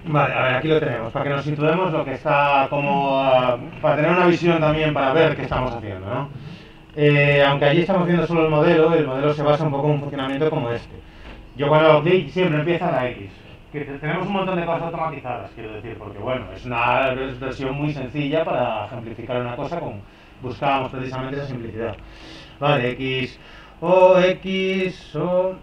Vale, a ver, aquí lo tenemos, para que nos situemos lo que está como... para tener una visión también, para ver qué estamos haciendo, ¿no? Aunque allí estamos viendo solo el modelo se basa un poco en un funcionamiento como este. Yo cuando hago clic siempre empieza la X. Que tenemos un montón de cosas automatizadas, quiero decir, porque bueno, es una versión muy sencilla para ejemplificar una cosa con... Buscábamos precisamente esa simplicidad. Vale, X, O...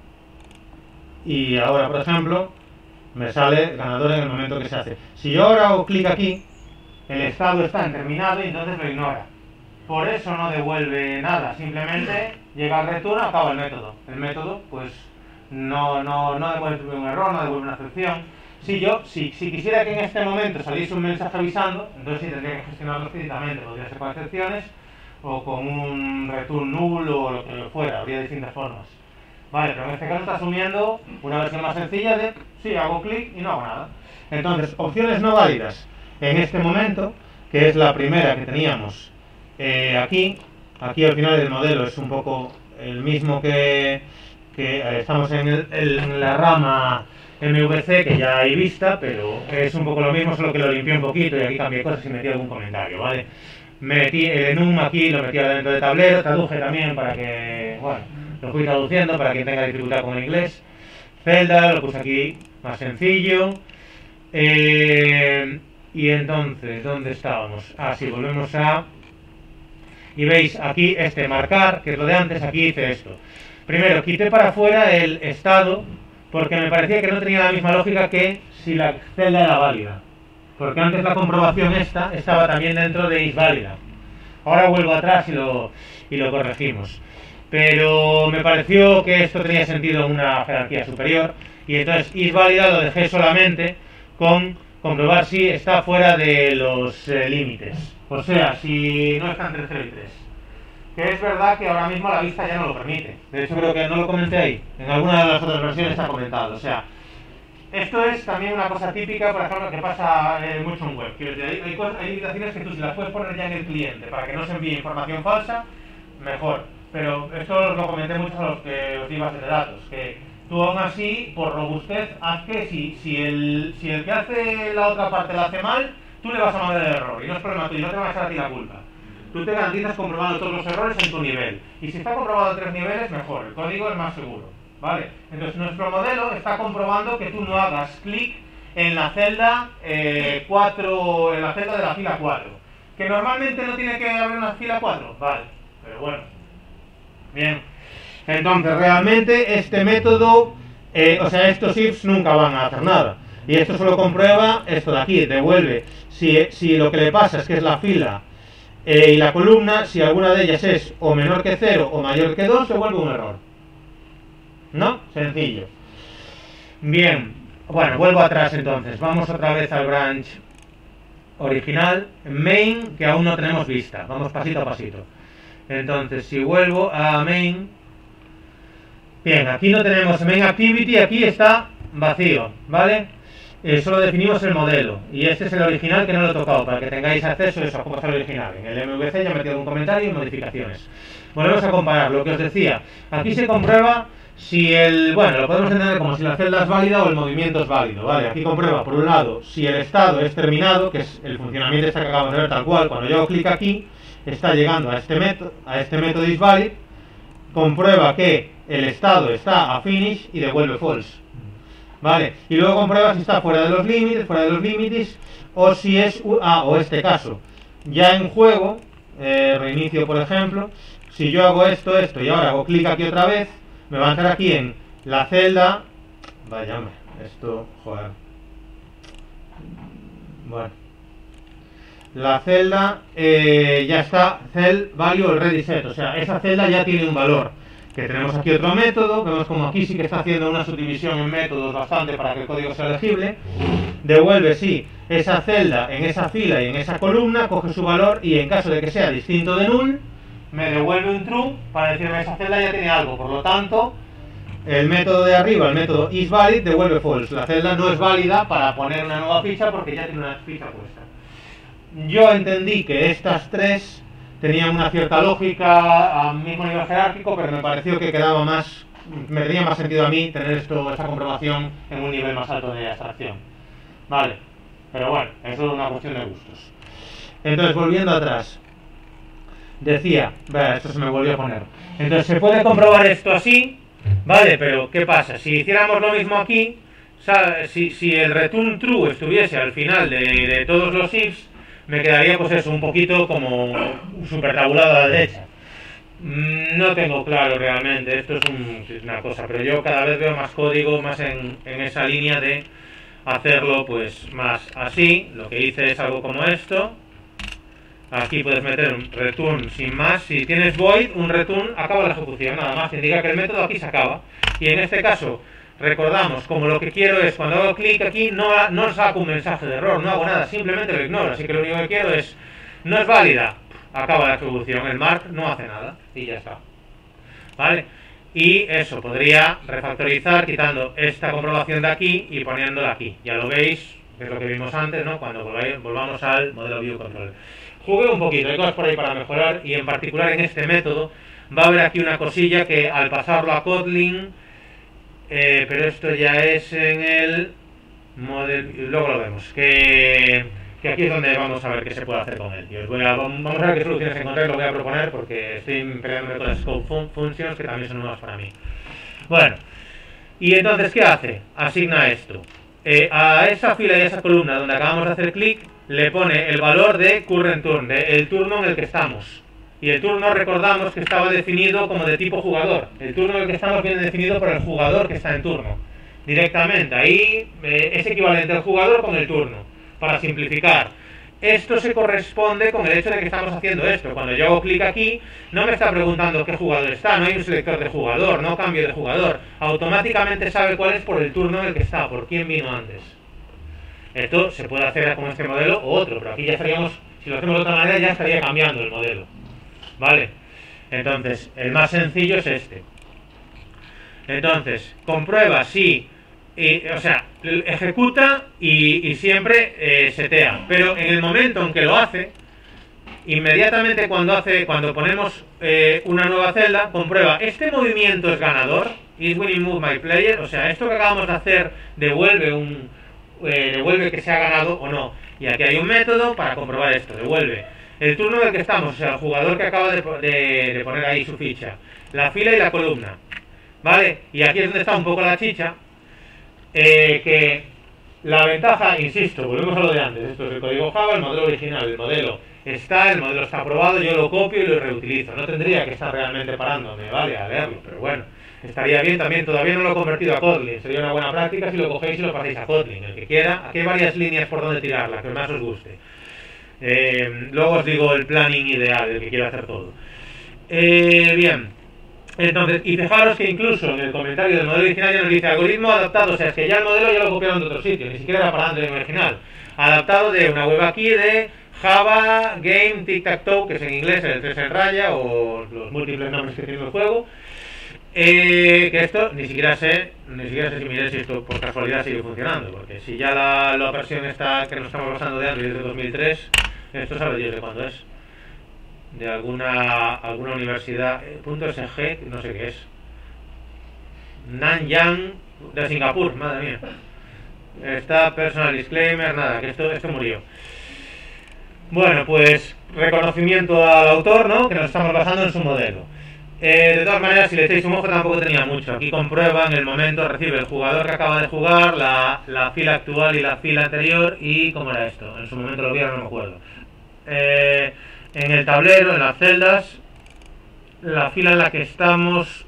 Y ahora, por ejemplo, me sale ganador en el momento que se hace. Si yo ahora hago clic aquí, el estado está en terminado y entonces lo ignora. Por eso no devuelve nada, simplemente llega al return, acaba el método. El método, pues, no devuelve un error, no devuelve una excepción. Si quisiera que en este momento saliese un mensaje avisando, entonces sí tendría que gestionarlo explícitamente, podría ser con excepciones o con un return null o lo que fuera, habría distintas formas. Vale, pero en este caso está asumiendo una versión más sencilla de, sí, hago clic y no hago nada. Entonces, opciones no válidas en este momento, que es la primera que teníamos aquí al final el modelo es un poco el mismo que estamos en la rama MVC, que ya hay vista, pero es un poco lo mismo, solo que lo limpié un poquito y aquí cambié cosas y metí algún comentario, ¿vale? Metí el enum aquí, lo metí dentro de tablero, traduje también para que, bueno, lo fui traduciendo para quien tenga dificultad con el inglés. Celda, lo puse aquí más sencillo. Y entonces, ¿dónde estábamos? Sí, volvemos a... Y veis aquí marcar, que es lo de antes, aquí hice esto. Primero, quité para afuera el estado, porque me parecía que no tenía la misma lógica que si la celda era válida. Porque antes la comprobación estaba también dentro de isválida. Ahora vuelvo atrás y lo corregimos. Pero me pareció que esto tenía sentido en una jerarquía superior, y entonces isválida lo dejé solamente con comprobar si está fuera de los límites. O sea, si no está entre 0 y 3. Que es verdad que ahora mismo la vista ya no lo permite. De hecho, creo que no lo comenté ahí. En alguna de las otras versiones está comentado. O sea, esto es también una cosa típica, por ejemplo, que pasa mucho en web. Hay limitaciones que tú, si las puedes poner ya en el cliente para que no se envíe información falsa, mejor. Pero esto lo comenté mucho a los que os di bases de datos. Que tú aún así, por robustez, haz que si el que hace la otra parte la hace mal, tú le vas a mandar el error. Y no es problema tuyo, no te van a echar a ti la culpa. Tú te garantizas comprobando todos los errores en tu nivel. Y si está comprobado en 3 niveles, mejor. El código es más seguro. ¿Vale? Entonces nuestro modelo está comprobando que tú no hagas clic en la celda 4, en la celda de la fila 4. Que normalmente no tiene que haber una fila 4. Vale, pero bueno. Bien. Entonces realmente este método, o sea, estos ifs nunca van a hacer nada. Y esto solo comprueba esto de aquí, devuelve. Si lo que le pasa es que es la fila y la columna, si alguna de ellas es o menor que 0 o mayor que 2, se vuelve un error. ¿No? Sencillo. Bien, bueno, vuelvo atrás entonces. Vamos otra vez al branch original, main, que aún no tenemos vista. Vamos pasito a pasito. Entonces, si vuelvo a main, bien, aquí no tenemos main activity, aquí está vacío, ¿vale? Solo definimos el modelo, y este es el original que no lo he tocado, para que tengáis acceso a eso, a cómo está el original. En el MVC ya he metido un comentario y modificaciones. Volvemos a comparar lo que os decía. Aquí se comprueba si bueno, lo podemos entender como si la celda es válida o el movimiento es válido, ¿vale? Aquí comprueba, por un lado, si el estado es terminado, que es el funcionamiento que acabamos de ver tal cual. Cuando yo hago clic aquí, está llegando a este método isValid, comprueba que el estado está a finish y devuelve false. Vale, y luego comprueba si está fuera de los límites, o si es, o este caso, ya en juego, reinicio por ejemplo, si yo hago esto y ahora hago clic aquí otra vez, me va a entrar aquí en la celda, vaya hombre, esto, joder, bueno, la celda ya está, cell value already set, o sea, esa celda ya tiene un valor. Que tenemos aquí otro método, vemos como aquí sí que está haciendo una subdivisión en métodos bastante para que el código sea legible. Devuelve, sí, esa celda en esa fila y en esa columna, coge su valor y en caso de que sea distinto de null, me devuelve un true para decirme esa celda ya tiene algo. Por lo tanto, el método de arriba, el método isValid, devuelve false. La celda no es válida para poner una nueva ficha porque ya tiene una ficha puesta. Yo entendí que estas tres tenía una cierta lógica a mismo nivel jerárquico, pero me pareció que me tenía más sentido a mí tener esa comprobación en un nivel más alto de abstracción. Vale, pero bueno, eso es una cuestión de gustos. Entonces, volviendo atrás, decía, esto se me volvió a poner. Entonces, se puede comprobar esto así, vale, pero ¿qué pasa? Si hiciéramos lo mismo aquí, si el return true estuviese al final de todos los ifs, me quedaría pues eso, un poquito como super tabulado a la derecha. No tengo claro realmente, esto es una cosa, pero yo cada vez veo más código, más en esa línea de hacerlo pues más así. Lo que hice es algo como esto. Aquí puedes meter un return sin más. Si tienes void, un return acaba la ejecución, nada más, indica que el método aquí se acaba. Y en este caso, recordamos, como lo que quiero es, cuando hago clic aquí, no saco un mensaje de error, no hago nada, simplemente lo ignoro. Así que lo único que quiero es, no es válida, acaba la ejecución, el mark no hace nada y ya está. ¿Vale? Y eso, podría refactorizar quitando esta comprobación de aquí y poniéndola aquí. Ya lo veis, que es lo que vimos antes, ¿no? Cuando volvamos al modelo view control. Jugué un poquito, hay cosas por ahí para mejorar, y en particular en este método va a haber aquí una cosilla que al pasarlo a Kotlin, pero esto ya es en el model, luego lo vemos, que aquí es donde vamos a ver qué se puede hacer con él. Y vamos a ver qué soluciones encontrar, lo voy a proponer porque estoy peleando con las scope functions que también son nuevas para mí. Bueno, y entonces ¿qué hace? Asigna esto. A esa fila y a esa columna donde acabamos de hacer clic, le pone el valor de current turn, el turno en el que estamos. Y el turno, recordamos que estaba definido como de tipo jugador. El turno en el que estamos viene definido por el jugador que está en turno. Directamente, ahí es equivalente el jugador con el turno. Para simplificar, esto se corresponde con el hecho de que estamos haciendo esto. Cuando yo hago clic aquí, no me está preguntando qué jugador está, no hay un selector de jugador, no cambio de jugador. Automáticamente sabe cuál es por el turno en el que está, por quién vino antes. Esto se puede hacer con este modelo o otro, pero aquí ya estaríamos, si lo hacemos de otra manera, ya estaría cambiando el modelo. ¿Vale? Entonces, el más sencillo es este. Entonces, comprueba si, o sea, ejecuta y siempre setea. Pero en el momento en que lo hace, inmediatamente cuando ponemos una nueva celda, comprueba, ¿este movimiento es ganador? ¿Is winning move my player? O sea, esto que acabamos de hacer devuelve que se ha ganado o no. Y aquí hay un método para comprobar esto, devuelve el turno en el que estamos, o sea, el jugador que acaba de poner ahí su ficha, la fila y la columna, ¿vale? Y aquí es donde está un poco la chicha, que la ventaja, insisto, volvemos a lo de antes, esto es el código Java, el modelo original, el modelo está aprobado, yo lo copio y lo reutilizo, no tendría que estar realmente parándome, ¿vale? A leerlo, pero bueno, estaría bien también, todavía no lo he convertido a Kotlin, sería una buena práctica si lo cogéis y lo pasáis a Kotlin, el que quiera, aquí hay varias líneas por donde tirarla, que más os guste. Luego os digo el planning ideal, el que quiera hacer todo. Bien, entonces, y fijaros que incluso en el comentario del modelo original ya nos dice algoritmo adaptado, o sea, es que ya el modelo ya lo copiaron de otro sitio, ni siquiera era para antes del original. Adaptado de una web aquí de Java Game Tic-Tac-Toe, que es en inglés el 3 en raya, o los múltiples nombres que tiene el juego. Que esto ni siquiera sé si miré si esto por casualidad sigue funcionando, porque si ya la versión esta que nos estamos basando de Android es de 2003, esto sabe Dios de cuándo es, de alguna universidad, .sg, no sé qué es, Nanyang de Singapur, madre mía. Está personal disclaimer, nada, que esto murió. Bueno, pues reconocimiento al autor, ¿no? Que nos estamos basando en su modelo. De todas maneras, si le echáis un ojo tampoco tenía mucho. Aquí comprueba en el momento, recibe el jugador que acaba de jugar, la fila actual y la fila anterior, y ¿cómo era esto? En su momento lo vi, ahora no me acuerdo. En el tablero, en las celdas, la fila en la que estamos...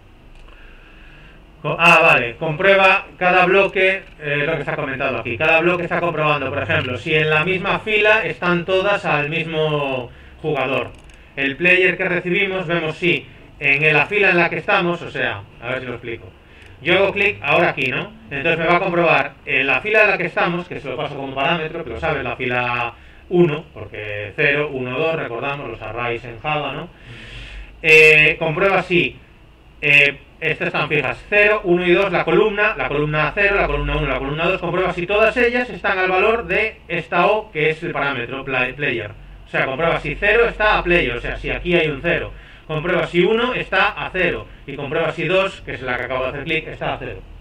vale, comprueba cada bloque, lo que está comentado aquí. Cada bloque está comprobando, por ejemplo, si en la misma fila están todas al mismo jugador. El player que recibimos, vemos si en la fila en la que estamos, o sea, a ver si lo explico. Yo hago clic ahora aquí, ¿no? Entonces me va a comprobar en la fila en la que estamos, que se lo paso como parámetro, que lo sabes, la fila 1, porque 0, 1, 2, recordamos los arrays en Java, ¿no? Comprueba si estas están fijas 0, 1 y 2, la columna 0, la columna 1, la columna 2, comprueba si todas ellas están al valor de esta O, que es el parámetro player. O sea, comprueba si 0 está a player, o sea, si aquí hay un 0. Comprueba si 1 está a 0. Y comprueba si 2, que es la que acabo de hacer clic, está a 0.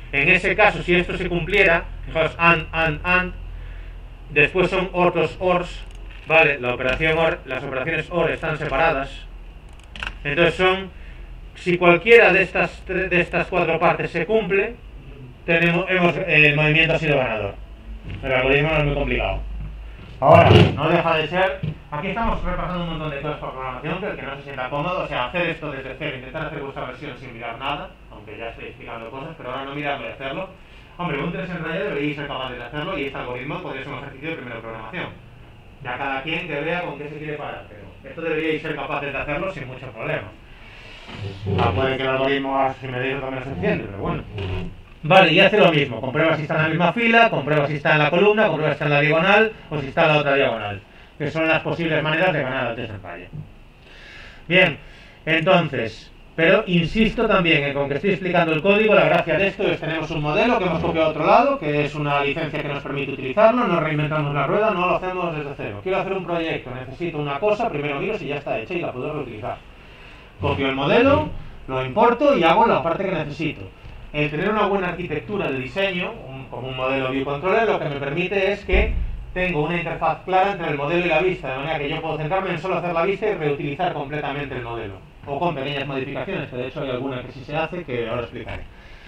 En ese caso, si esto se cumpliera, fijaos, and, después son otros ORs, ¿vale? La operación OR, las operaciones OR están separadas. Entonces si cualquiera de estas 4 partes se cumple, el movimiento ha sido ganador. El algoritmo no es muy complicado. Ahora, no deja de ser... Aquí estamos repasando un montón de cosas por programación, que el que no se sienta cómodo, o sea, hacer esto desde cero, intentar hacer vuestra versión sin mirar nada, aunque ya estoy explicando cosas, pero ahora no mirarlo y hacerlo. Hombre, un 3 en realidad deberíais ser capaces de hacerlo, y este algoritmo podría ser un ejercicio de primera programación. Ya cada quien que vea con qué se quiere parar, pero esto deberíais ser capaces de hacerlo sin muchos problemas. Puede que el algoritmo, si me digo, también se entiende, pero bueno. Vale, y hace lo mismo, comprueba si está en la misma fila, comprueba si está en la columna, comprueba si está en la diagonal o si está en la otra diagonal, que son las posibles maneras de ganar al test en falle. Bien, entonces, pero insisto también en con que estoy explicando el código, la gracia de esto es tenemos un modelo que hemos copiado a otro lado, que es una licencia que nos permite utilizarlo, no reinventamos la rueda, no lo hacemos desde cero. Quiero hacer un proyecto, necesito una cosa, primero miro si ya está hecha y la puedo reutilizar. Copio el modelo, lo importo y hago la parte que necesito. El tener una buena arquitectura de diseño, como un modelo view controller, lo que me permite es que tengo una interfaz clara entre el modelo y la vista, de manera que yo puedo centrarme en solo hacer la vista y reutilizar completamente el modelo, o con pequeñas modificaciones, que de hecho hay alguna que sí se hace, que ahora explicaré.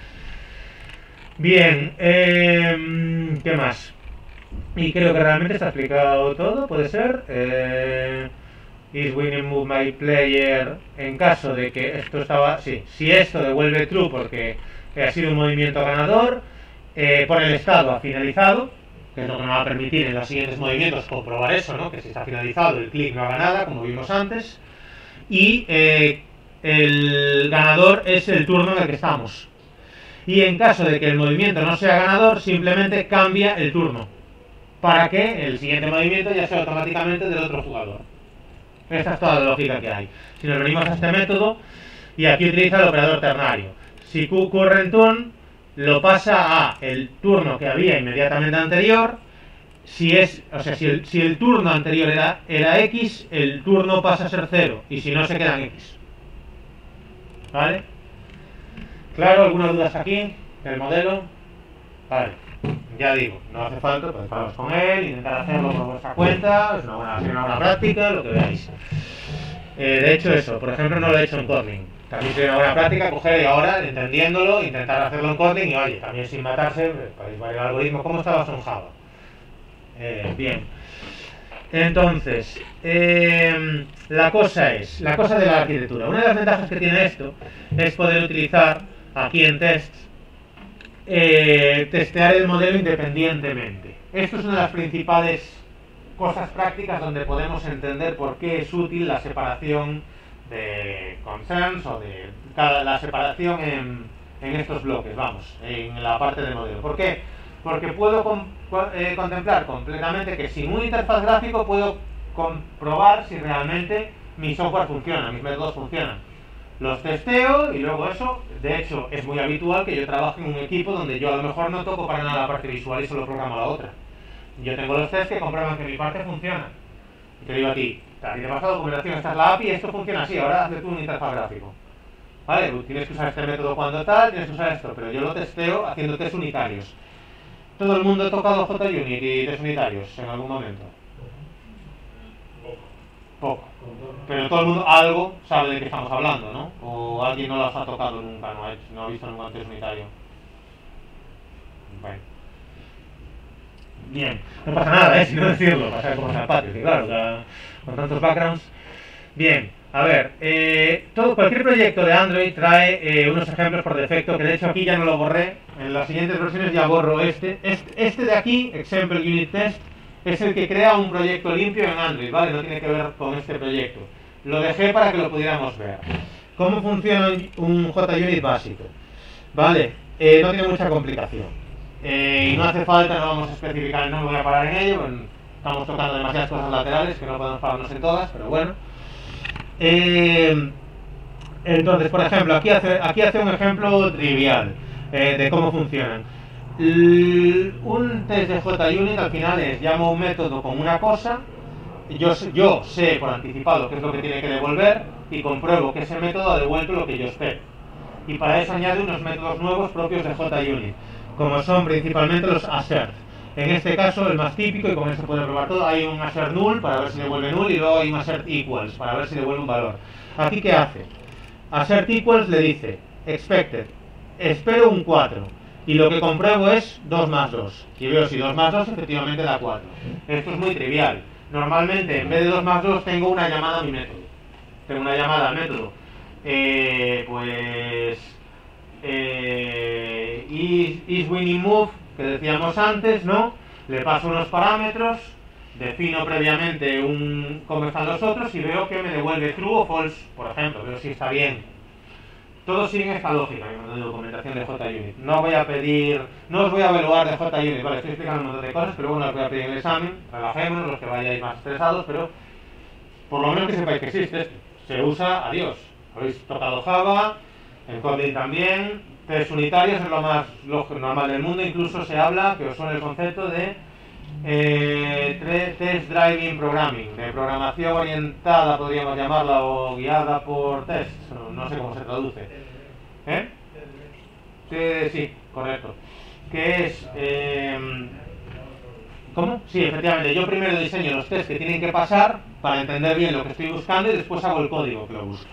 Bien, ¿qué más? Y creo que realmente está explicado todo, puede ser. Is winning move my player, en caso de que esto estaba... Sí, si esto devuelve true porque ha sido un movimiento ganador, por el estado ha finalizado, que es lo que me va a permitir en los siguientes movimientos comprobar eso, ¿no? Que si está finalizado el clic no haga nada, como vimos antes, y el ganador es el turno en el que estamos. Y en caso de que el movimiento no sea ganador, simplemente cambia el turno, para que el siguiente movimiento ya sea automáticamente del otro jugador. Esta es toda la lógica que hay. Si nos venimos a este método, y aquí utiliza el operador ternario. Si Q current turn, lo pasa a el turno que había inmediatamente anterior. Si el turno anterior era X, el turno pasa a ser 0. Y si no, se queda en X. ¿Vale? ¿Claro? ¿Algunas dudas aquí del modelo? Vale. Ya digo, no hace falta, podéis pararos con él, intentar hacerlo por vuestra cuenta, es una buena práctica, lo que veáis. De hecho eso, por ejemplo no lo he hecho en Kotlin. También sería una buena práctica coger y ahora, entendiéndolo, intentar hacerlo en Kotlin y oye, también sin matarse, podéis ver el algoritmo, ¿cómo estabas en Java? Bien. Entonces, la cosa de la arquitectura. Una de las ventajas que tiene esto es poder utilizar aquí en tests, testear el modelo independientemente. Esto es una de las principales cosas prácticas donde podemos entender por qué es útil la separación de concerns o de la separación en estos bloques, vamos, en la parte del modelo. ¿Por qué? Porque puedo contemplar completamente que sin un interfaz gráfico puedo comprobar si realmente mi software funciona, mis métodos funcionan. Los testeo y luego eso, de hecho, es muy habitual que yo trabaje en un equipo donde yo a lo mejor no toco para nada la parte visual y solo programo la otra. Yo tengo los tests que comprueban que mi parte funciona. Y te digo a ti te pasa la documentación, esta es la API, esto funciona así, ahora hazle tú un interfaz gráfico. Vale, tienes que usar este método cuando tal, tienes que usar esto, pero yo lo testeo haciendo test unitarios. ¿Todo el mundo ha tocado JUnit y test unitarios en algún momento? Poco. Pero todo el mundo algo sabe de qué estamos hablando, ¿no? O alguien no las ha tocado nunca, no ha visto nunca un test unitario. Bueno. Bien, no pasa nada, si no decirlo, pasa como en el patio, que claro, con tantos backgrounds. Bien, a ver, cualquier proyecto de Android trae unos ejemplos por defecto, que de hecho aquí ya no lo borré, en las siguientes versiones ya borro este de aquí, Example Unit Test, es el que crea un proyecto limpio en Android, ¿vale? No tiene que ver con este proyecto. Lo dejé para que lo pudiéramos ver. ¿Cómo funciona un JUnit básico? ¿Vale? No tiene mucha complicación. Y no hace falta, no vamos a especificar, no me voy a parar en ello, pues estamos tocando demasiadas cosas laterales que no podemos pararnos en todas, pero bueno. Entonces, por ejemplo, aquí hace un ejemplo trivial de cómo funcionan. Un test de JUnit al final es, llamo un método con una cosa, yo sé por anticipado qué es lo que tiene que devolver y compruebo que ese método ha devuelto lo que yo espero. y para eso añade unos métodos nuevos propios de JUnit, como son principalmente los assert. En este caso, el más típico, y con eso puede probar todo, hay un assert null para ver si devuelve null y luego hay un assert equals para ver si devuelve un valor. Aquí, ¿qué hace? Assert equals le dice expected, espero un 4 y lo que compruebo es 2 más 2 y veo si 2 más 2 efectivamente da 4. Esto es muy trivial. Normalmente en vez de 2 más 2 tengo una llamada a mi método. Tengo una llamada al método isWinninMove que decíamos antes, ¿no? Le paso unos parámetros, defino previamente cómo están los otros y veo que me devuelve true o false, por ejemplo, veo si está bien. Todos siguen esta lógica en la documentación de JUnit. No os voy a evaluar de JUnit, vale, estoy explicando un montón de cosas, pero bueno, os voy a pedir el examen, relajémonos, los que vayáis más estresados, pero por lo menos que sepáis que existe esto. Se usa, adiós. Habéis tocado Java, en Kotlin también, test unitarios es lo más normal del mundo, incluso se habla, que os suena el concepto de test driving programming, de programación orientada, podríamos llamarla, o guiada por test, no sé cómo se traduce. Sí, correcto. Que es... ¿Cómo? Sí, efectivamente, yo primero diseño los tests que tienen que pasar para entender bien lo que estoy buscando y después hago el código que lo busco.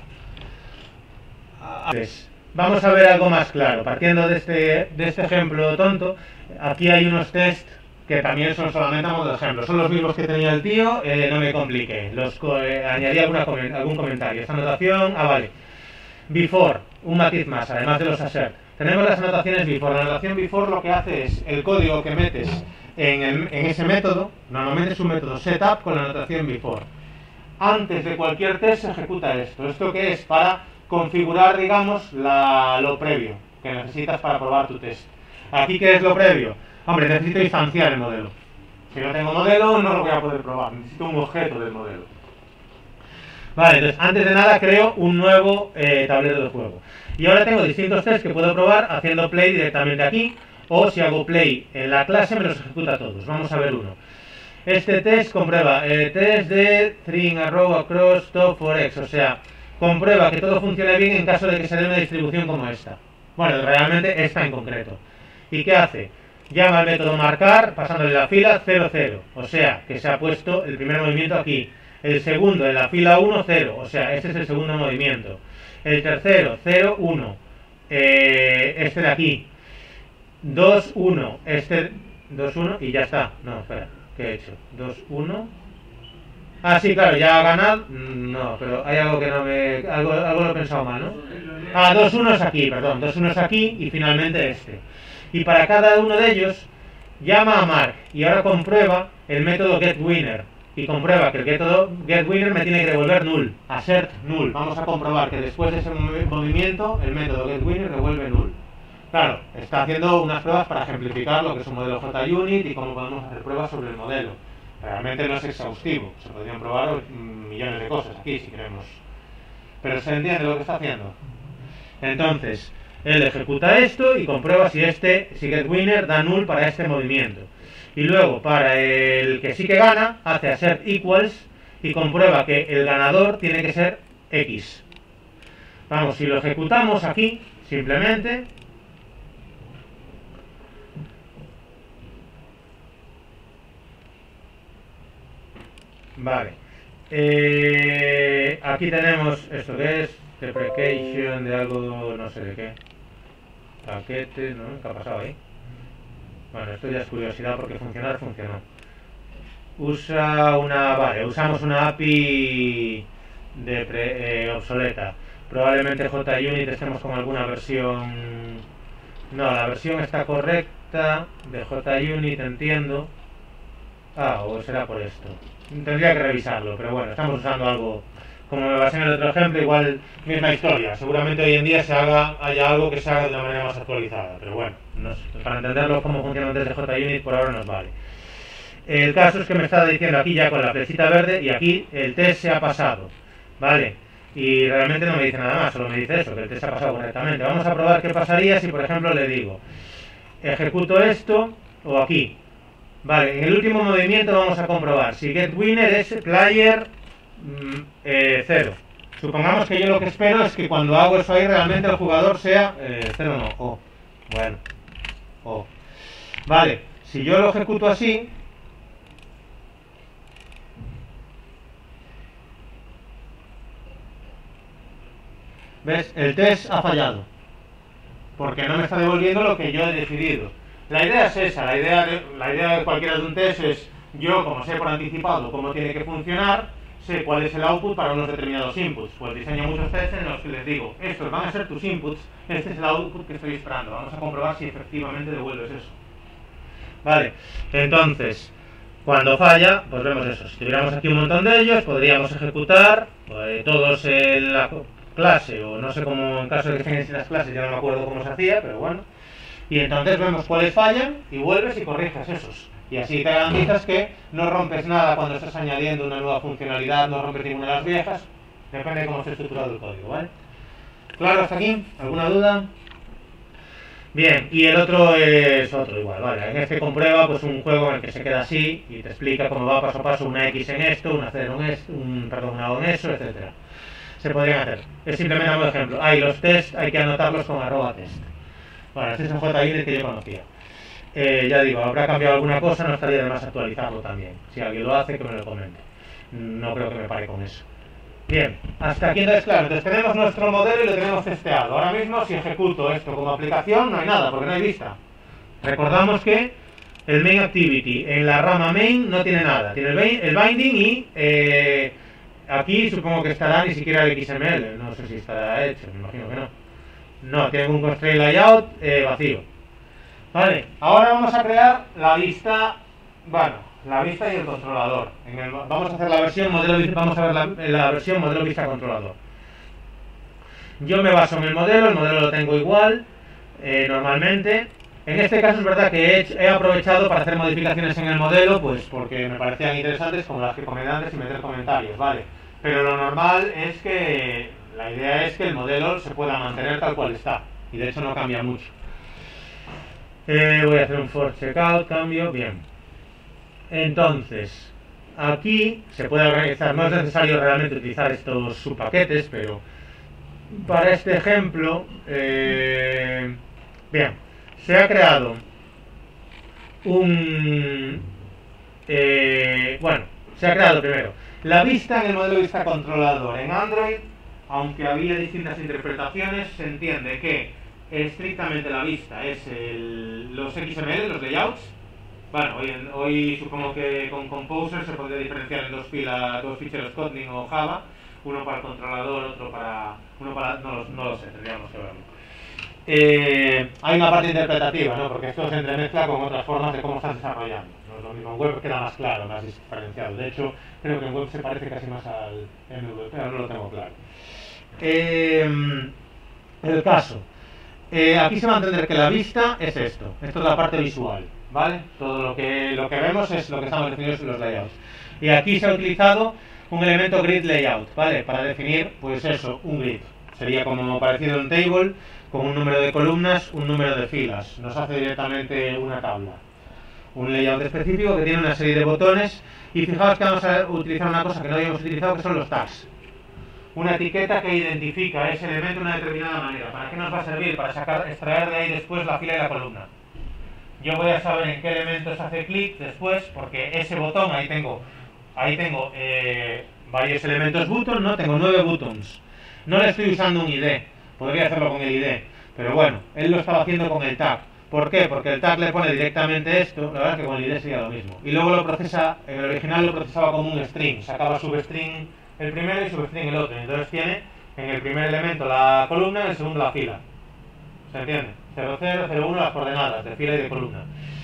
Vamos a ver algo más claro. Partiendo de este ejemplo tonto, aquí hay unos tests que también son solamente a modo de ejemplo. Son los mismos que tenía el tío, no me compliqué. Añadí algún comentario. Esta anotación, vale. Before, un matiz más, además de los assert. Tenemos las anotaciones before. La anotación before lo que hace es el código que metes en ese método, normalmente es un método setup con la anotación before. Antes de cualquier test se ejecuta esto. ¿Esto qué es? Para configurar, digamos, lo previo que necesitas para probar tu test. Aquí, ¿qué es lo previo? Hombre, necesito instanciar el modelo. Si no tengo modelo, no lo voy a poder probar. Necesito un objeto del modelo. Vale, entonces, antes de nada creo un nuevo tablero de juego. Y ahora tengo distintos tests que puedo probar haciendo play directamente aquí, o si hago play en la clase me los ejecuta todos. Vamos a ver uno. Este test comprueba test de string arrow across top for x, o sea, comprueba que todo funcione bien en caso de que se dé una distribución como esta. Bueno, realmente esta en concreto. ¿Y qué hace? Llama al método marcar pasándole la fila 0, 0, o sea, que se ha puesto el primer movimiento aquí. El segundo en la fila 1, 0, o sea, este es el segundo movimiento. El tercero, 0, 1, este de aquí. 2, 1, este 2, 1 y ya está. No, espera, ¿qué he hecho? 2, 1. Ah, sí, claro, ya ha ganado. No, pero hay algo que no me... Algo lo he pensado mal, ¿no? 2, 1 es aquí, perdón. 2, 1 es aquí y finalmente este. Y para cada uno de ellos llama a mark y ahora comprueba el método getWinner y comprueba que el getWinner me tiene que devolver null, assert null. Vamos a comprobar que después de ese movimiento el método getWinner devuelve null. Claro, está haciendo unas pruebas para ejemplificar lo que es un modelo JUnit y cómo podemos hacer pruebas sobre el modelo. Realmente no es exhaustivo, se podrían probar millones de cosas aquí si queremos. Pero se entiende lo que está haciendo. Entonces, él ejecuta esto y comprueba si getWinner da null para este movimiento. Y luego, para el que sí que gana, hace assert equals y comprueba que el ganador tiene que ser x. Vamos, si lo ejecutamos aquí, simplemente... Vale. Aquí tenemos esto que es deprecation de algo, no sé de qué. Paquete, ¿no? ¿Qué ha pasado ahí? Bueno, esto ya es curiosidad porque funcionar funcionó. Usamos una API obsoleta. Probablemente JUnit estemos con alguna versión... No, la versión está correcta de JUnit, entiendo. O será por esto. Tendría que revisarlo, pero bueno, estamos usando algo, como me basé en el otro ejemplo, igual misma historia. Seguramente hoy en día haya algo que se haga de una manera más actualizada, pero bueno, para entenderlo cómo funciona desde JUnit por ahora nos vale. El caso es que me estaba diciendo aquí ya con la flechita verde y aquí el test se ha pasado, ¿vale? Y realmente no me dice nada más, solo me dice eso, que el test se ha pasado correctamente. Vamos a probar qué pasaría si por ejemplo le digo, ejecuto esto o aquí. Vale, en el último movimiento vamos a comprobar si getWinner es player 0. Supongamos que yo lo que espero es que cuando hago eso ahí realmente el jugador sea... 0 no, O. Bueno. O. Vale, si yo lo ejecuto así... ¿Ves? El test ha fallado. Porque no me está devolviendo lo que yo he decidido. La idea es esa, la idea de cualquiera de un test es, yo como sé por anticipado cómo tiene que funcionar, sé cuál es el output para unos determinados inputs. Pues diseño muchos tests en los que les digo, estos van a ser tus inputs, este es el output que estoy esperando, vamos a comprobar si efectivamente devuelves eso. Vale, entonces, cuando falla, pues vemos eso. Si tuviéramos aquí un montón de ellos, podríamos ejecutar todos en la clase, o no sé cómo, en caso de que estén en las clases, ya no me acuerdo cómo se hacía, pero bueno. Y entonces vemos cuáles fallan y vuelves y corriges esos. Y así te garantizas que no rompes nada cuando estás añadiendo una nueva funcionalidad, no rompes ninguna de las viejas. Depende de cómo esté estructurado el código, ¿vale? ¿Claro hasta aquí? ¿Alguna duda? Bien, y el otro es otro igual, ¿vale? En este comprueba pues un juego en el que se queda así y te explica cómo va paso a paso una X en esto, una 0 en esto, una O en eso, etcétera. Se podrían hacer. Es simplemente un ejemplo. Los tests hay que anotarlos con @test. Bueno, este es un JINET que yo conocía. Ya digo, habrá cambiado alguna cosa, no estaría de más actualizarlo también. Si alguien lo hace, que me lo comente. No creo que me pare con eso. Bien, hasta aquí entonces, claro, entonces tenemos nuestro modelo y lo tenemos testeado. Ahora mismo, si ejecuto esto como aplicación, no hay nada, porque no hay vista. Recordamos que el main activity en la rama main no tiene nada. Tiene el binding y aquí supongo que estará ni siquiera el XML. No sé si estará hecho, me imagino que no. No, tiene un constraint layout vacío. Vale, ahora vamos a crear la vista, bueno, la vista y el controlador. Vamos a hacer la versión modelo, vamos a ver la versión modelo vista controlador. Yo me baso en el modelo lo tengo igual, normalmente. En este caso es verdad que he aprovechado para hacer modificaciones en el modelo, pues porque me parecían interesantes, como las que comenté antes, y meter comentarios, ¿vale? Pero lo normal es que la idea es que el modelo se pueda mantener tal cual está, y de hecho no cambia mucho. Voy a hacer un for checkout, cambio, bien. Entonces, aquí se puede organizar, no es necesario realmente utilizar estos subpaquetes, pero para este ejemplo, bien, se ha creado se ha creado primero la vista en el modelo vista controlador. En Android, aunque había distintas interpretaciones, se entiende que estrictamente la vista es los XML, los layouts. Bueno, hoy supongo que con Composer se podría diferenciar en dos ficheros Kotlin o Java, uno para el controlador, otro para no lo sé, tendríamos que verlo. Hay una parte interpretativa, ¿no? Porque esto se entremezcla con otras formas de cómo estás desarrollando. No es lo mismo en web, queda más claro, más diferenciado. De hecho, creo que en web se parece casi más al MV, pero no lo tengo claro. El caso. Aquí se va a entender que la vista es esto. Esto es la parte visual, ¿vale? Todo lo que vemos es lo que estamos definidos en los layouts. Y aquí se ha utilizado un elemento grid layout, ¿vale? Para definir, pues eso, un grid. Sería como parecido a un table, con un número de columnas, un número de filas. Nos hace directamente una tabla. Un layout específico que tiene una serie de botones. Y fijaos que vamos a utilizar una cosa que no habíamos utilizado, que son los tags. Una etiqueta que identifica ese elemento de una determinada manera. ¿Para qué nos va a servir? Para extraer de ahí después la fila y la columna. Yo voy a saber en qué elementos hace clic después, porque ese botón, ahí tengo varios elementos button, ¿no? Tengo 9 buttons. No le estoy usando un ID, podría hacerlo con el ID, pero bueno, él lo estaba haciendo con el tag. ¿Por qué? Porque el tag le pone directamente esto, la verdad es que con el ID sería lo mismo. Y luego lo procesa, en el original lo procesaba como un string, sacaba substring el primero y substring el otro. Entonces tiene en el primer elemento la columna, en el segundo la fila. ¿Se entiende? 00, 01 las coordenadas de fila y de columna.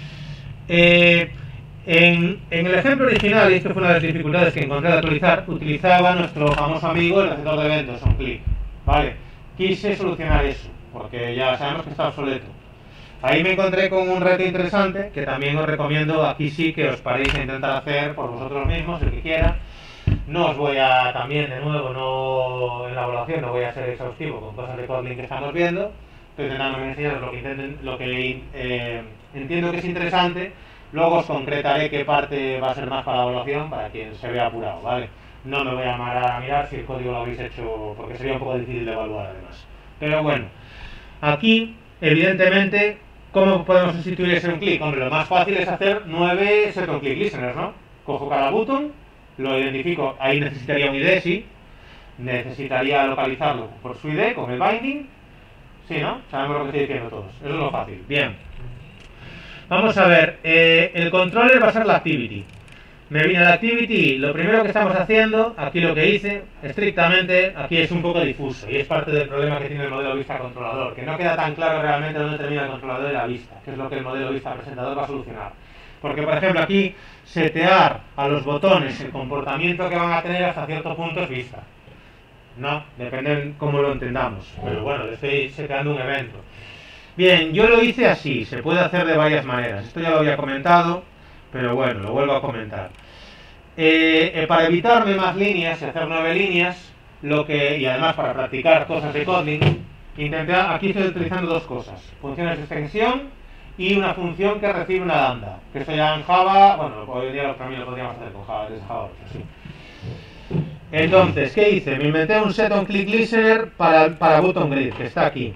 En el ejemplo original, y esto fue una de las dificultades que encontré de actualizar, utilizaba nuestro famoso amigo el receptor de eventos, onClick. Vale, quise solucionar eso, porque ya sabemos que está obsoleto. Ahí me encontré con un reto interesante, que también os recomiendo, aquí sí que os paréis a intentar hacer por vosotros mismos, el que quiera. No os voy a, también de nuevo, en la evaluación no voy a ser exhaustivo con cosas de Kotlin que estamos viendo, estoy intentando enseñaros lo que entiendo que es interesante. Luego os concretaré qué parte va a ser más para la evaluación, para quien se vea apurado, ¿vale? No me voy a llamar a mirar si el código lo habéis hecho, porque sería un poco difícil de evaluar además. Pero bueno, aquí, evidentemente, ¿cómo podemos sustituir ese un clic? Hombre, lo más fácil es hacer 9 second click listeners, ¿no? Cojo cada button, lo identifico, ahí necesitaría un ID, sí. Necesitaría localizarlo por su ID con el binding. Sí, ¿no? Sabemos lo que estoy diciendo todos. Eso es lo fácil. Bien. Vamos a ver. El controller va a ser la activity. Me viene la activity. Lo primero que estamos haciendo, aquí lo que hice, estrictamente, aquí es un poco difuso. Y es parte del problema que tiene el modelo vista controlador. Que no queda tan claro realmente dónde termina el controlador de la vista. Que es lo que el modelo vista presentador va a solucionar. Porque, por ejemplo, aquí, setear a los botones el comportamiento que van a tener hasta cierto punto es vista. No, depende de cómo lo entendamos. Pero bueno, le estoy seteando un evento. Bien, yo lo hice así. Se puede hacer de varias maneras. Esto ya lo había comentado, pero bueno, lo vuelvo a comentar. Para evitarme más líneas y hacer 9 líneas, y además para practicar cosas de Kotlin, aquí estoy utilizando dos cosas. Funciones de extensión y una función que recibe una lambda. Que esto ya en Java, bueno, hoy en día también lo podríamos hacer con Java, desde Java 8, sí. Entonces, ¿qué hice? Me inventé un set on click listener para button grid, que está aquí.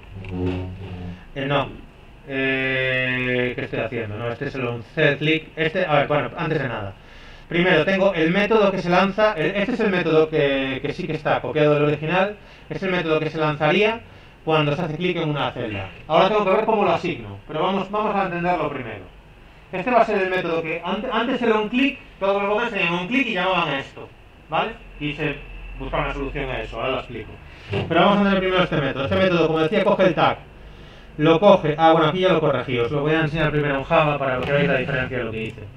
¿Qué estoy haciendo? No, este es un set click. A ver, bueno, antes de nada. Primero tengo el método que se lanza. Este es el método que sí que está copiado del original. Es el método que se lanzaría cuando se hace clic en una celda. Ahora tengo que ver cómo lo asigno, pero vamos a entenderlo primero. Este va a ser el método que antes era un clic, todos los botones tenían un clic y llamaban a esto, ¿vale? Y se busca una solución a eso, ahora lo explico. Pero vamos a entender primero este método. Este método, como decía, coge el tag. Lo coge. Bueno, aquí ya lo corregí. Os lo voy a enseñar primero en Java para que veáis la diferencia de lo que hice.